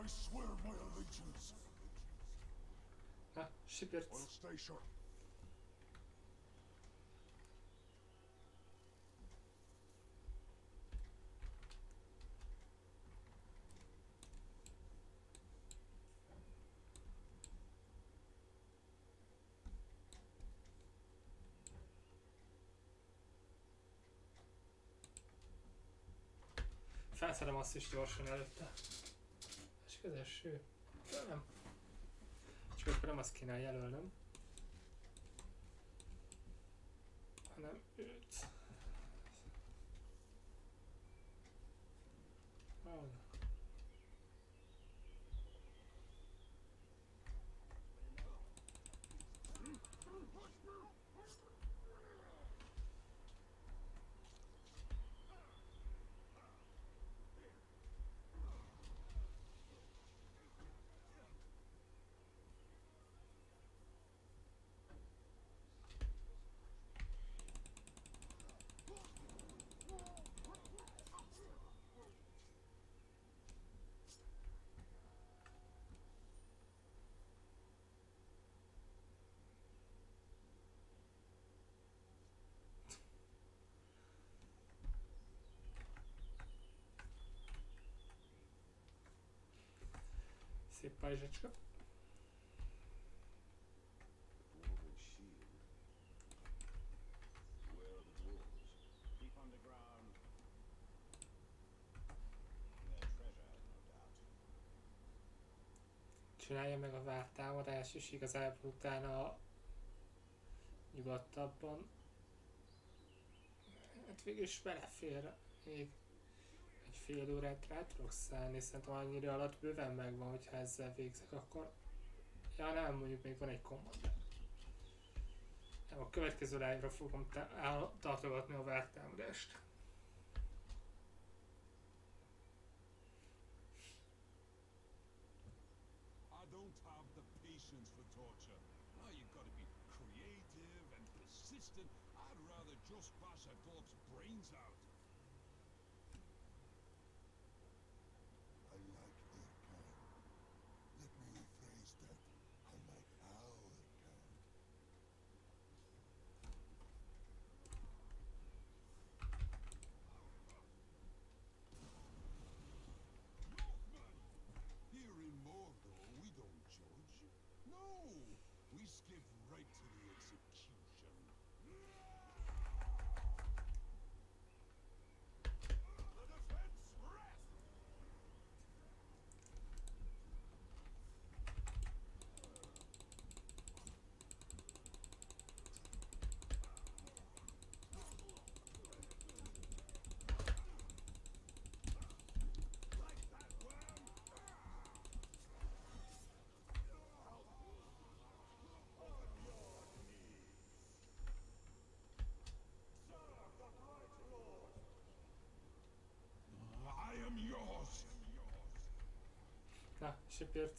Speaker 2: I swear my allegiance.
Speaker 1: Na, sipirc.
Speaker 2: I'll stay sharp.
Speaker 1: Felszedem azt is gyorsan előtte. És az első. De nem. Csak akkor nem azt kéne jelölnöm. Hanem őt. Van. Szép pajzsacska.
Speaker 5: Dwarven shield. Where are the dwarves? Deep underground. Their treasure, no doubt.
Speaker 1: Csinálja meg a vártámadás, és igazából utána nyugodtabban. Hát végülis belefér még egy fél órát rá tudok szállni, szerintem annyira alatt bőven megvan, hogyha ezzel végzek, akkor... Ja nem, mondjuk még van egy kommand. Nem, a következő live-ra fogom tartogatni a vártámadást.
Speaker 2: I don't have the patience for torture. Now you've got to be creative and persistent. I'd rather just bash a dog's brains out. I like their kind. Let me rephrase that. I like our kind. Northman! Here in Mordor, we don't judge. No! We skip right to the execution. The defense rest! Like that worm? I am yours.
Speaker 1: Na, sipirc.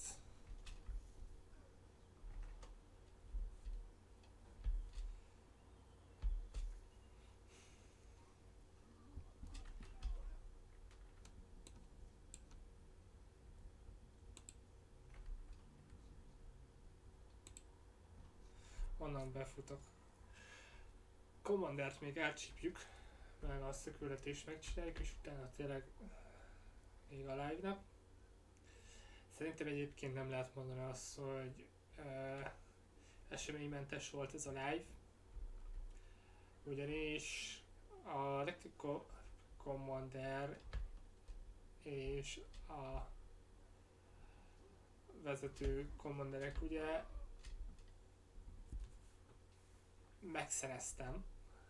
Speaker 1: Onnan befutok. Commandert még elcsípjük, meg azt a küldetést megcsináljuk, és utána tényleg még a live-nak. Szerintem egyébként nem lehet mondani azt, hogy uh, eseménymentes volt ez a live, ugyanis a Electric Commander és a vezető commanderek ugye megszereztem.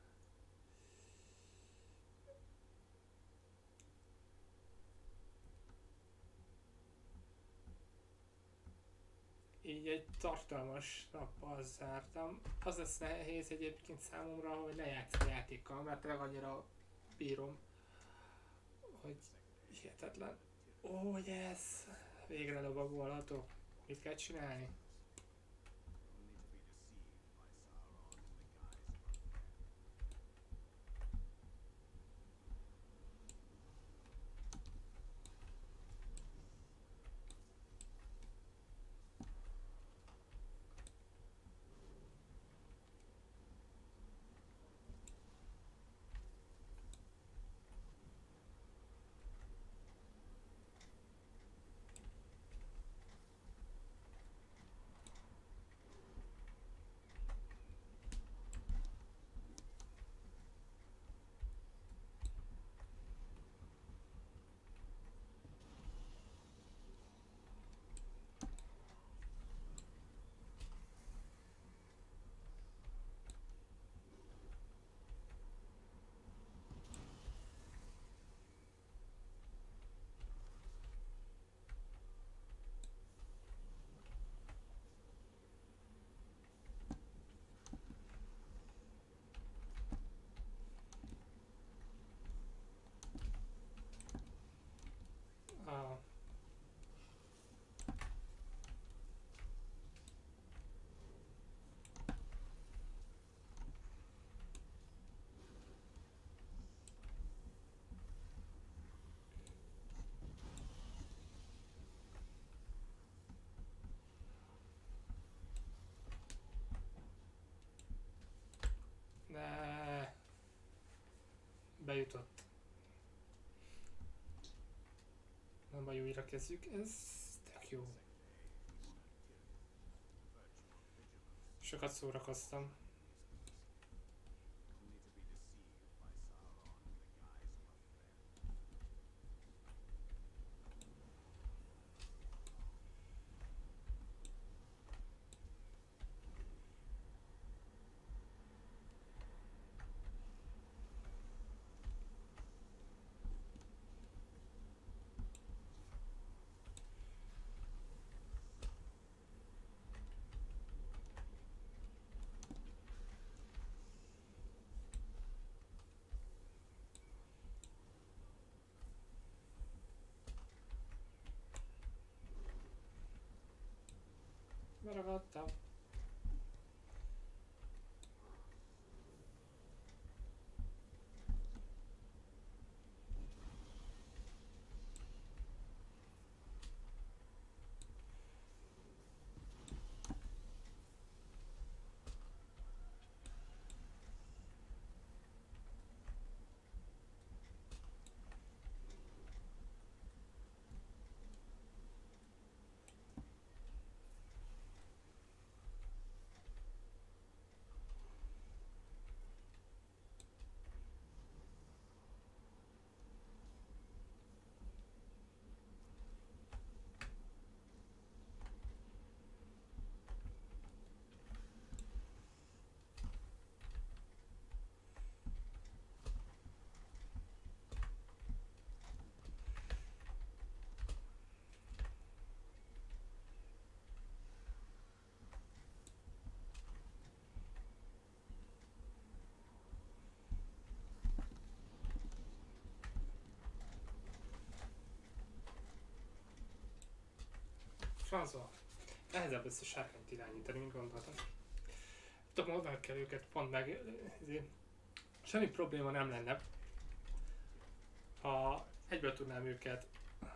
Speaker 1: Így egy tartalmas nappal zártam. Az lesz nehéz egyébként számomra, hogy ne játsz a játékkal, mert tényleg annyira bírom, hogy hihetetlen. Ó, oh, yes! Végre lovagolhatok. Mit kell csinálni? jutott. Nem baj, újra kezdjük. Ez tök jó. Sokat szórakoztam. Beragadtam. Francba. Nehezebb ezt a sárkányt irányítani, mint gondoltam. Tudom, oda kell őket pont meg... Ezért semmi probléma nem lenne, ha egyből tudnám őket.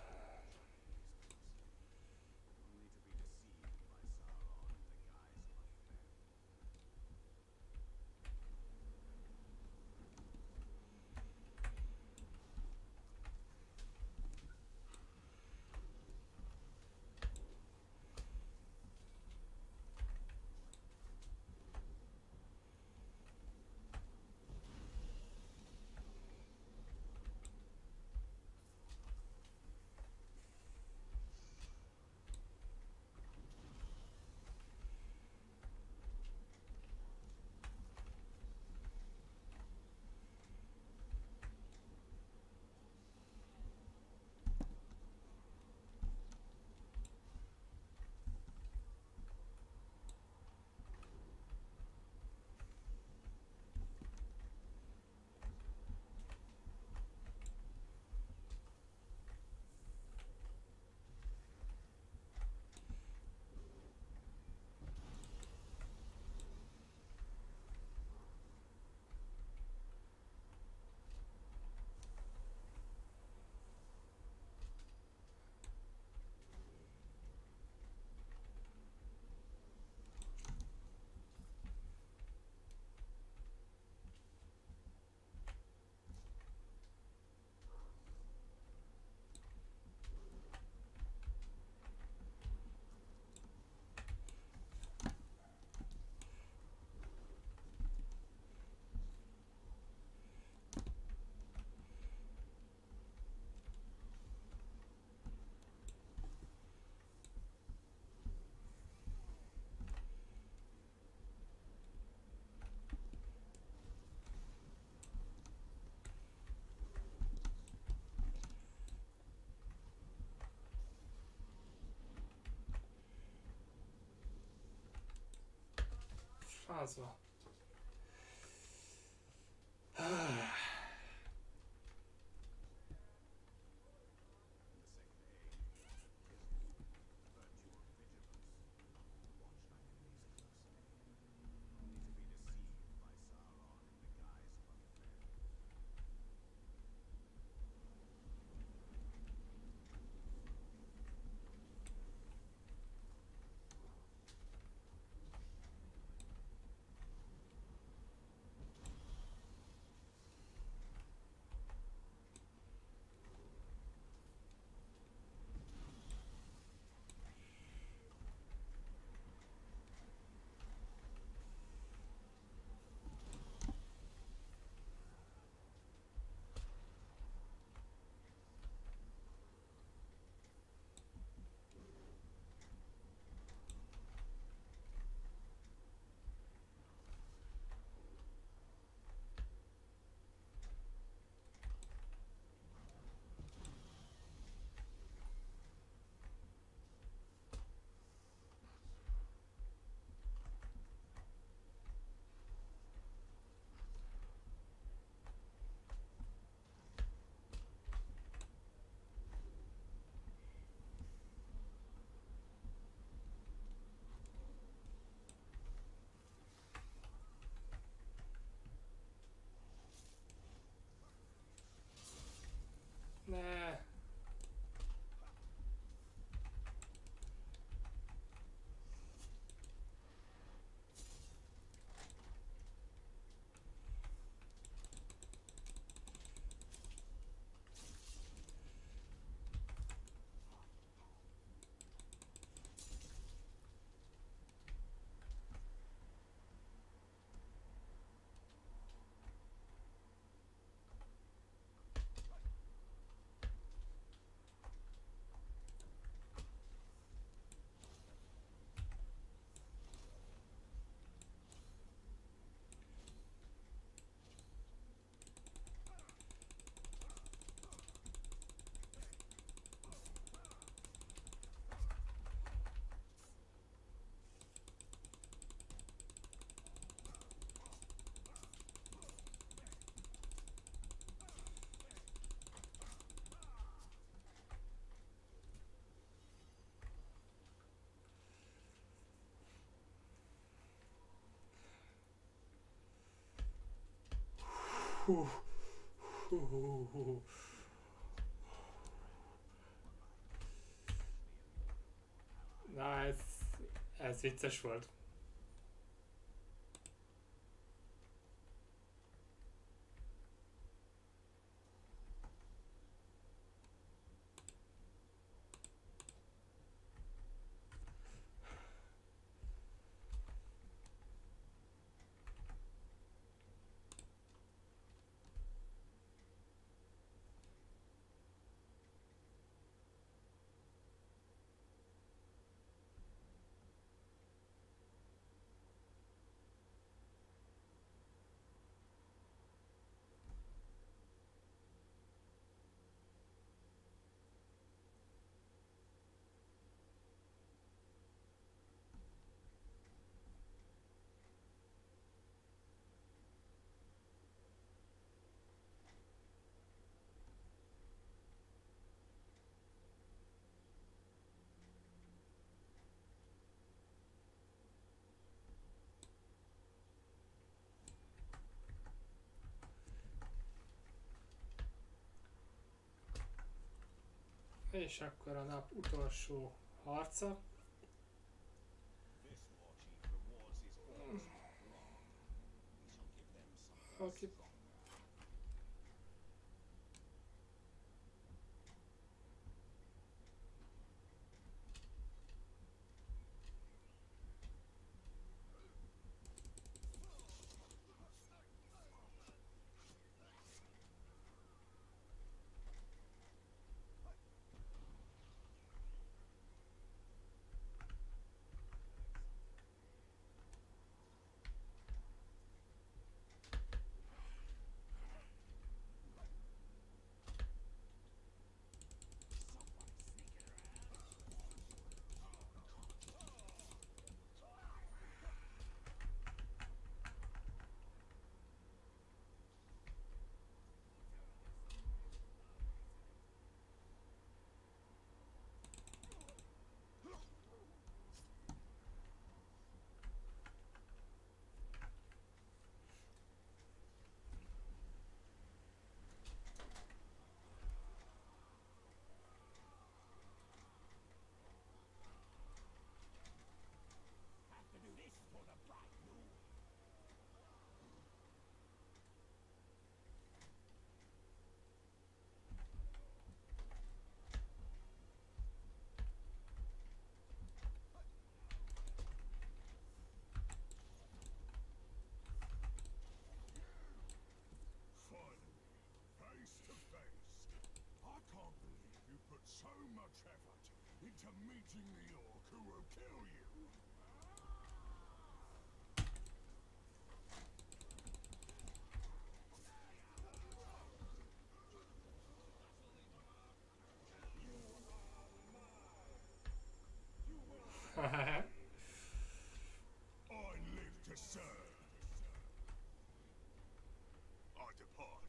Speaker 1: Francba. Hú, hú, hú, hú. Na, ez, ez vicces volt. És akkor a nap utolsó harca.
Speaker 5: This war chief rewards his orders not long. We shall give them something
Speaker 1: Aki
Speaker 5: stronger.
Speaker 4: Have to do this for the bright moon.
Speaker 2: Finally, face to face. I can't believe you put so much effort into meeting the orc who will kill you. I live to serve. I depart.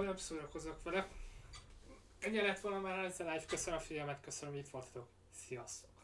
Speaker 1: előbb szórakozok vele. Ennyi lett volna már ez a live, köszönöm a figyelmet, köszönöm, hogy itt voltatok. Sziasztok!